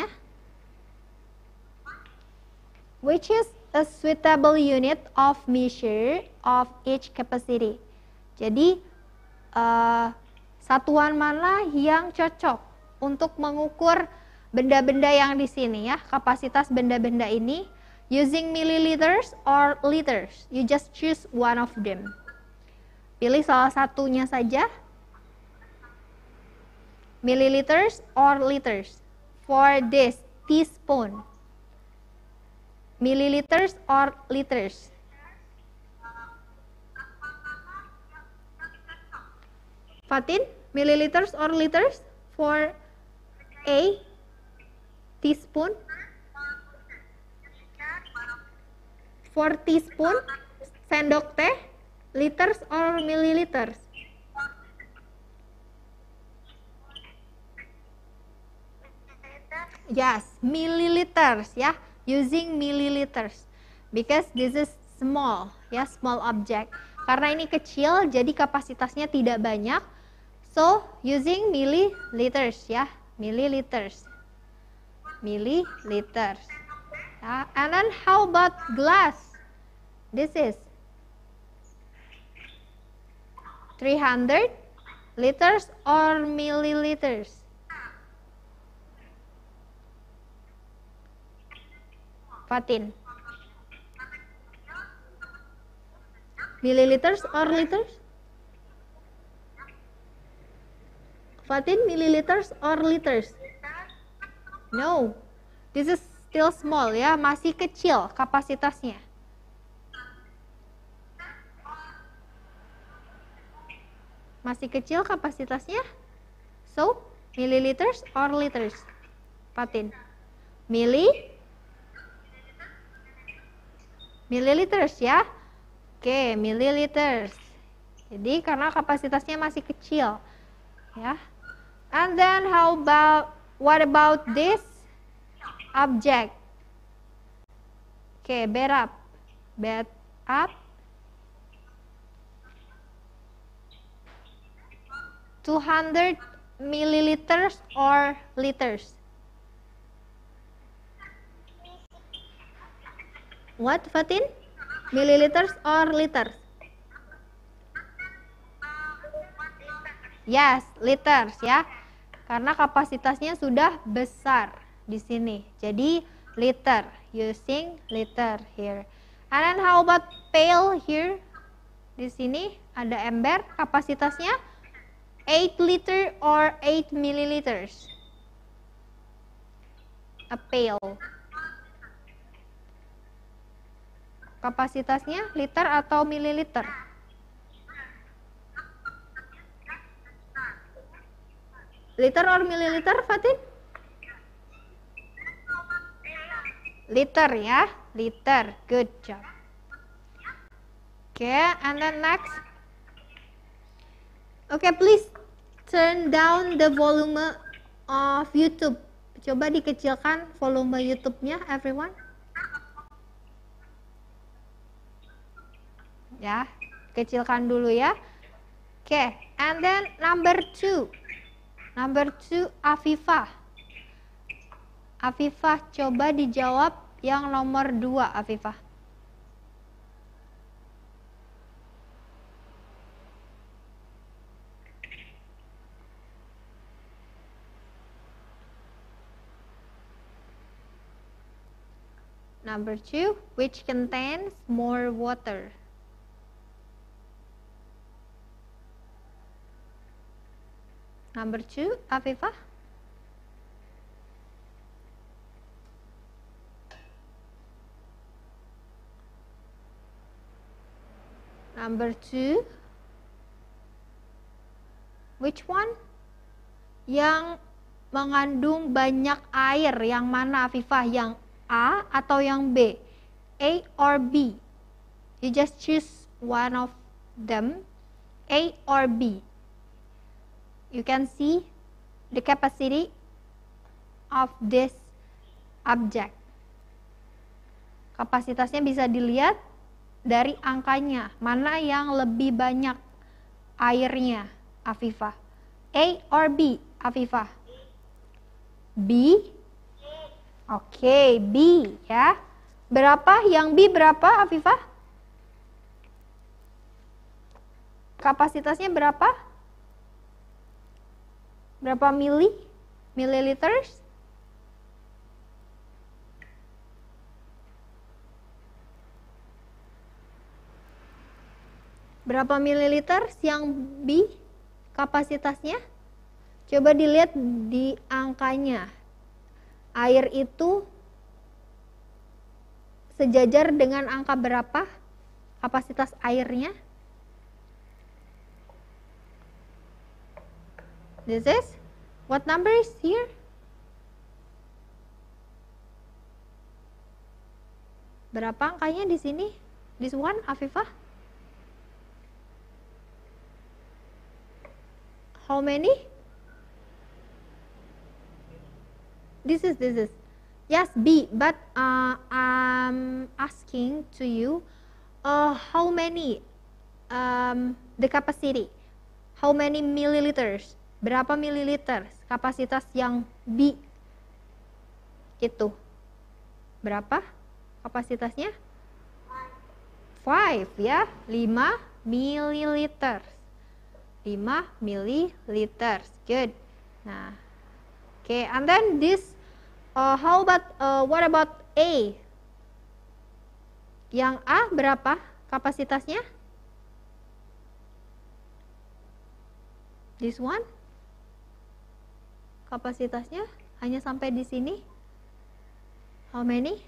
Which is a suitable unit of measure of each capacity. Jadi uh, satuan mana yang cocok untuk mengukur benda-benda yang di sini ya, kapasitas benda-benda ini, using milliliters or liters. You just choose one of them. Pilih salah satunya saja. Milliliters or liters. For this teaspoon. Milliliters or liters? Fatin, milliliters or liters for a teaspoon? For teaspoon, sendok teh, liters or milliliters? Yes, milliliters ya. Using milliliters because this is small ya, small object. Karena ini kecil jadi kapasitasnya tidak banyak, so using milliliters ya, milliliters milliliters ya. And then how about glass? This is three hundred liters or milliliters? Fatin, milliliters or liters? Fatin, milliliters or liters? No, this is still small ya, masih kecil kapasitasnya. Masih kecil kapasitasnya. So, milliliters or liters? Fatin, milli milliliters ya. Oke, milliliters. Jadi karena kapasitasnya masih kecil ya. And then how about what about this object? Oke, bear up. Bear up. two hundred milliliters or liters? What, Fatin? Milliliters or liters? Yes, liters ya. Karena kapasitasnya sudah besar di sini. Jadi liter, using liter here. And then how about pail here? Di sini ada ember, kapasitasnya eight liter or eight milliliters? A pail. Kapasitasnya liter atau mililiter? Liter or mililiter, Fatin? Liter ya, liter. Good job. Oke, okay, and then next. Oke, okay, please turn down the volume of YouTube. Coba dikecilkan volume YouTube-nya, everyone. Ya, kecilkan dulu ya. Oke, okay. And then number two. Number two, Afifah. Afifah, coba dijawab yang nomor dua, Afifah. Number two, which contains more water? Number two, Afifah. Number two, which one? Yang mengandung banyak air, yang mana Afifah? Yang A atau yang B? A or B? You just choose one of them, A or B. You can see the capacity of this object. Kapasitasnya bisa dilihat dari angkanya, mana yang lebih banyak airnya, Afifah? A or B, Afifah? B? Oke, okay, B ya. Berapa? Yang B berapa, Afifah? Kapasitasnya berapa? Berapa mili? Milliliters? Berapa mililiter yang B kapasitasnya? Coba dilihat di angkanya. Air itu sejajar dengan angka berapa kapasitas airnya? This is, what number is here? Berapa angkanya di sini? This one, Afifah? How many? This is, this is. Yes, B, but uh, I'm asking to you, uh, how many, um, the capacity, how many milliliters? Berapa mililiter kapasitas yang B itu? Berapa kapasitasnya? five ya, lima mililiter. lima mililiter. Good. Nah, oke, okay, and then this uh, how about uh, what about A? Yang A berapa kapasitasnya? This one? Kapasitasnya hanya sampai di sini. How many?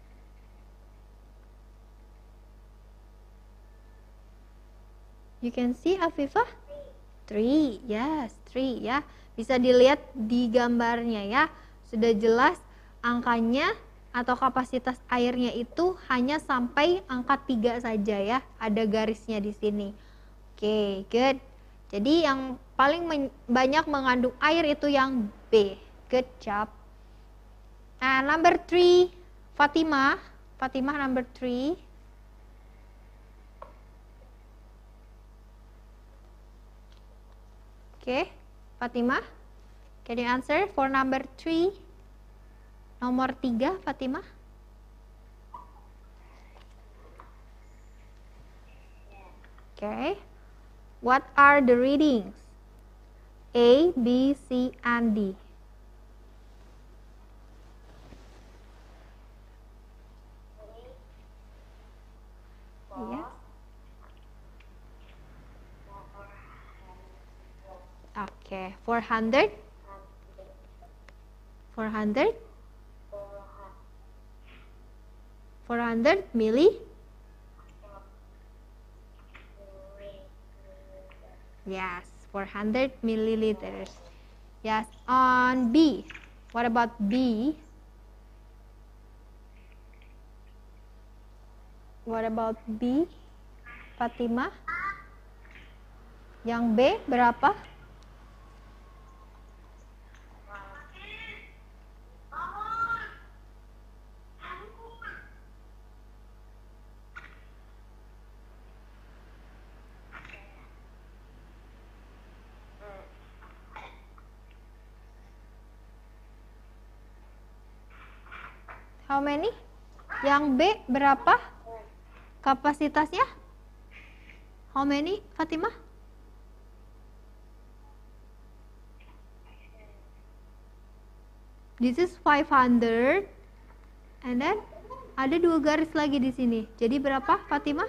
You can see, Afifah? three. Yes, three ya. Bisa dilihat di gambarnya ya. Sudah jelas angkanya atau kapasitas airnya itu hanya sampai angka tiga saja ya. Ada garisnya di sini. Oke, okay, good. Jadi yang paling men banyak mengandung air itu yang B. Good job. And number three, Fatimah. Fatimah number three. Oke, okay. Fatimah. Can you answer for number three? Nomor tiga, Fatimah. Oke. Okay. What are the readings? A, B, C, and D. Yes. Okay, four hundred. four hundred. four hundred milli. Yes, four hundred milliliters. Yes, on B. What about B? What about B? Fatimah? Yang B berapa? How many? Yang B berapa kapasitasnya? How many, Fatimah? This is five hundred. And then Ada dua garis lagi di sini. Jadi berapa, Fatimah?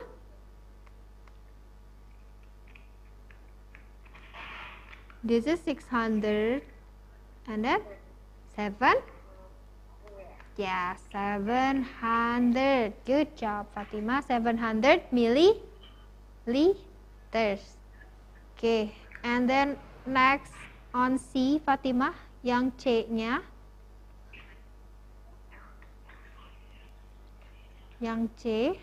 This is six hundred. And then seven? Yeah, seven hundred. Good job, Fatimah. seven hundred milliliters. Okay, and then next on C, Fatimah, yang C-nya. Yang C.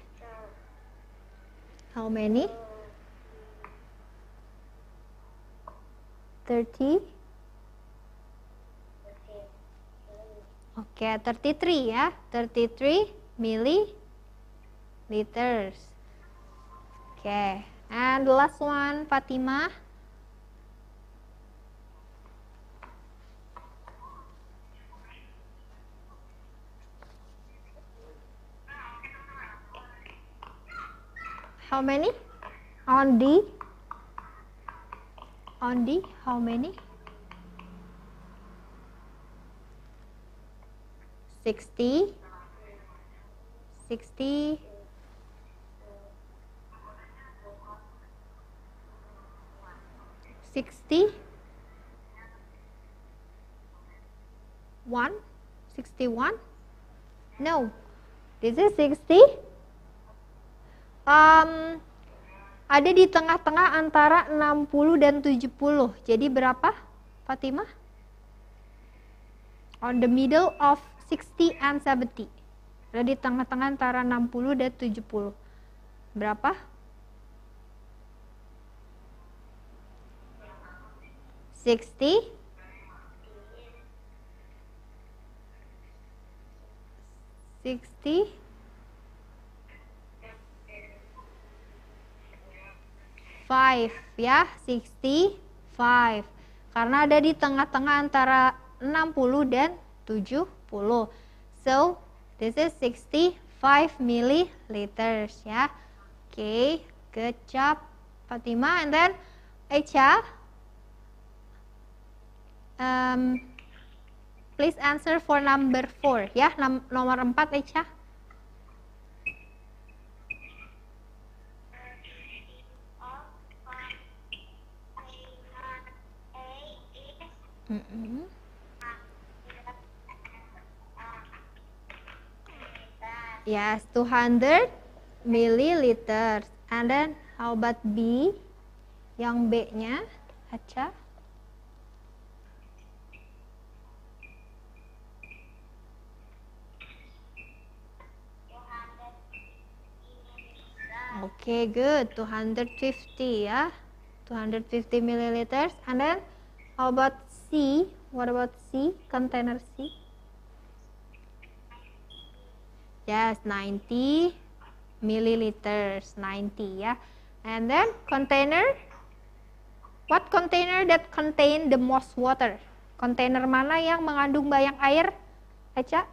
How many? thirty. Oke, okay, thirty-three ya. thirty-three milliliters. Oke, okay. And the last one, Fatimah. How many? On D. On D, how many? sixty. sixty. sixty. one. sixty-one. No. This is sixty. Um, ada di tengah-tengah antara enam puluh dan tujuh puluh. Jadi berapa, Fatimah? On the middle of sixty and seventy. Ada di tengah-tengah antara enam puluh dan tujuh puluh. Berapa? sixty. sixty. five ya, sixty-five. Karena ada di tengah-tengah antara enam puluh dan tujuh puluh. So, this is sixty-five milliliters ya. Oke, okay, good job Fatimah. And then Aicha, um, please answer for number four ya. Nom nomor empat Aicha. Mm-hmm. Yes, two hundred milliliters. And then how about B? Yang B-nya, Aca? Oke, okay, good. two hundred fifty ya. two hundred fifty milliliters. And then how about C? What about C? Container C? Yes, ninety milliliters. ninety ya. And then container? What container that contain the most water? Container mana yang mengandung banyak air? Aca?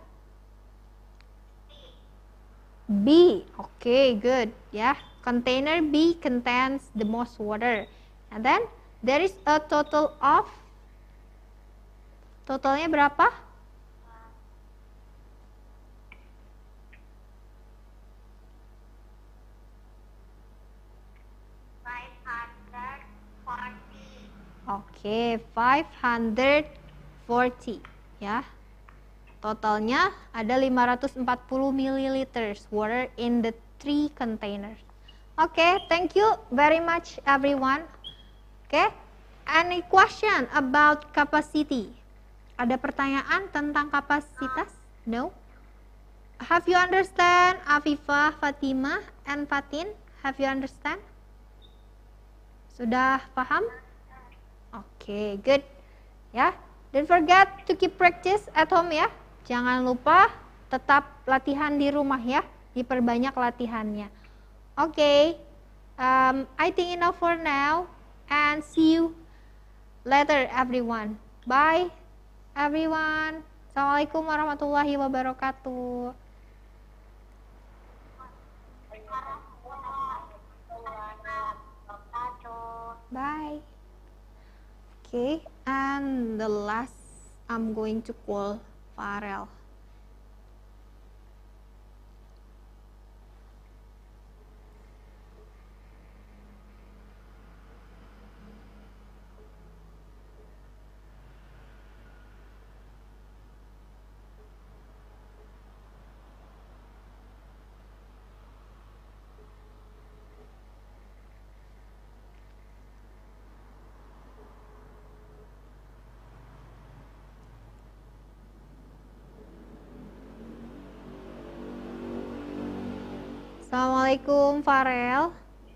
B. Oke, okay, good ya. Container B contains the most water. And then there is a total of, totalnya berapa? five hundred forty. Oke, okay, five hundred forty ya. Totalnya ada lima ratus empat puluh milliliters water in the three containers. Oke, okay, thank you very much everyone. Oke, okay. Any question about capacity? Ada pertanyaan tentang kapasitas? No? Have you understand, Afifah, Fatimah, and Fatin? Have you understand? Sudah paham? Oke, okay, good. Ya, don't forget to keep practice at home ya. Jangan lupa tetap latihan di rumah ya. Diperbanyak latihannya. Oke, okay. um, I think enough for now. And see you later everyone. Bye everyone. Assalamualaikum warahmatullahi wabarakatuh. Bye. Okay, and the last I'm going to call Farel. Assalamualaikum Farel.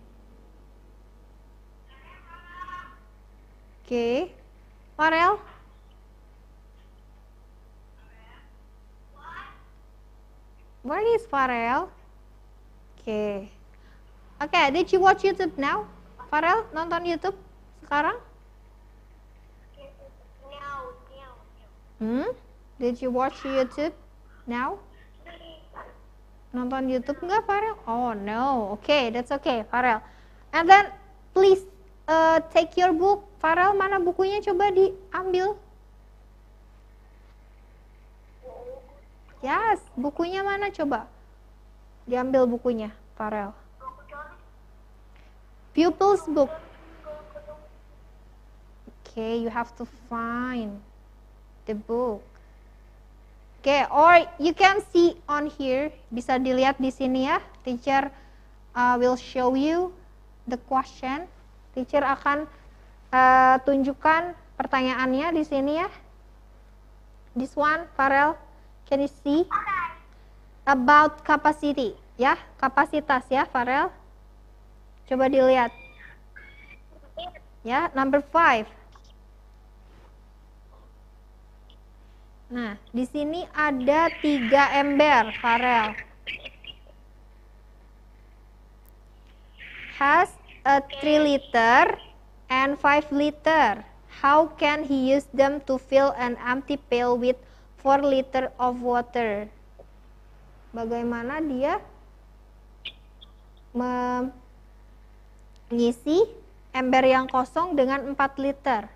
Oke, okay. Farel. Where is Farel? Oke. Okay. Oke, okay, did you watch YouTube now? Farel, nonton YouTube sekarang? Hmm? Did you watch YouTube now? Nonton YouTube nggak, Farel? Oh no, oke, okay, that's okay, Farel. And then please uh, take your book. Farel, mana bukunya? Coba diambil. Yes, bukunya mana? Coba diambil bukunya, Farel. Pupils book. Okay, you have to find the book. Okay, or you can see on here, bisa dilihat di sini ya. Teacher uh, will show you the question. Teacher akan uh, tunjukkan pertanyaannya di sini ya. This one, Farel, can you see? About capacity, ya, kapasitas ya, Farel. Coba dilihat. Ya, number five. Nah, di sini ada tiga ember, Farel. Has a three liter and five liter. How can he use them to fill an empty pail with four liter of water? Bagaimana dia mengisi ember yang kosong dengan empat liter?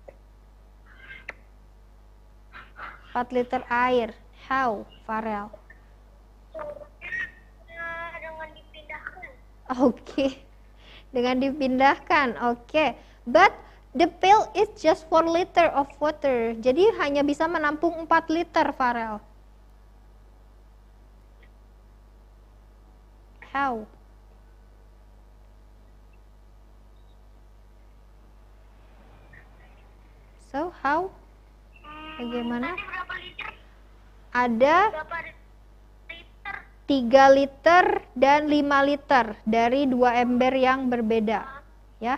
empat liter air. How, Farel? Dengan dipindahkan. Oke. Okay. Dengan dipindahkan. Oke. Okay. But the pail is just four liter of water. Jadi hanya bisa menampung empat liter, Farel. How? So, how? Bagaimana? Ada tiga liter dan lima liter dari dua ember yang berbeda, ya.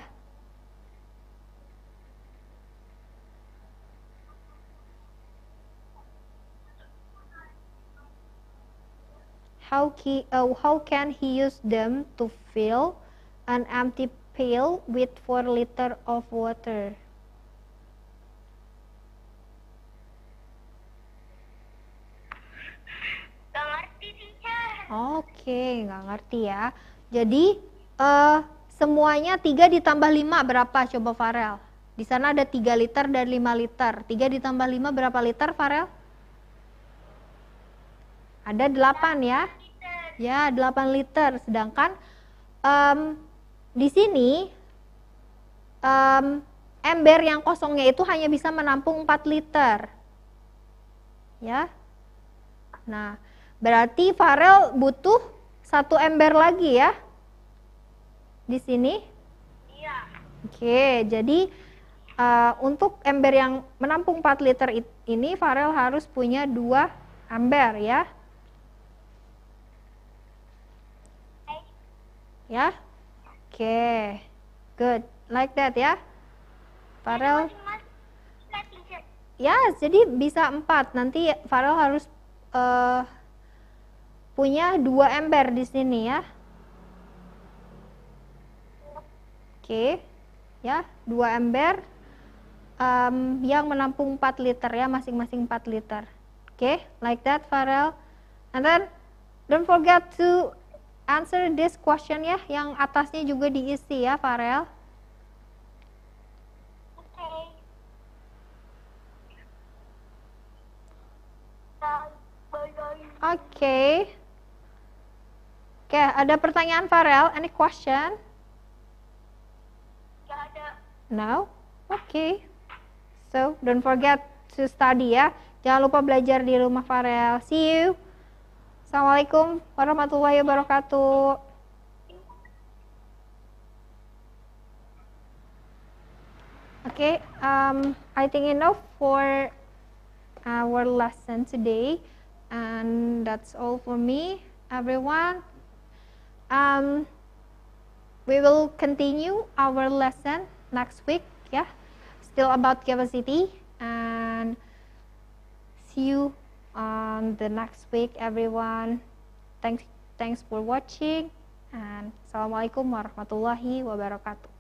How he, uh, how can he use them to fill an empty pail with four liter of water? Oke, nggak ngerti ya. Jadi uh, semuanya tiga ditambah lima berapa? Coba Farel. Di sana ada tiga liter dan lima liter. tiga ditambah lima berapa liter, Farel? Ada delapan ya. Ya, delapan liter. Sedangkan um, di sini um, ember yang kosongnya itu hanya bisa menampung empat liter. Ya. Nah, berarti Farel butuh satu ember lagi ya di sini. Iya. Oke, jadi uh, untuk ember yang menampung empat liter ini Farel harus punya dua ember ya. Ya, oke, good, like that ya, Farel. Ya, jadi bisa empat. Nanti Farel harus uh, punya dua ember di sini ya. Oke, ya, dua ember um, yang menampung empat liter ya, masing-masing empat liter. Oke, like that, Farel. And then don't forget to answer this question ya, yang atasnya juga diisi ya, Farel. Oke. Okay. Oke, okay, ada pertanyaan Farel? Any question? Gak ada. No? Oke. Okay. So, don't forget to study ya. Jangan lupa belajar di rumah, Farel. See you. Assalamualaikum warahmatullahi wabarakatuh. Okay, um, I think enough for our lesson today, and that's all for me, everyone. um, we will continue our lesson next week, yeah, still about capacity, and see you on the next week, everyone. Thanks, thanks for watching, and assalamualaikum warahmatullahi wabarakatuh.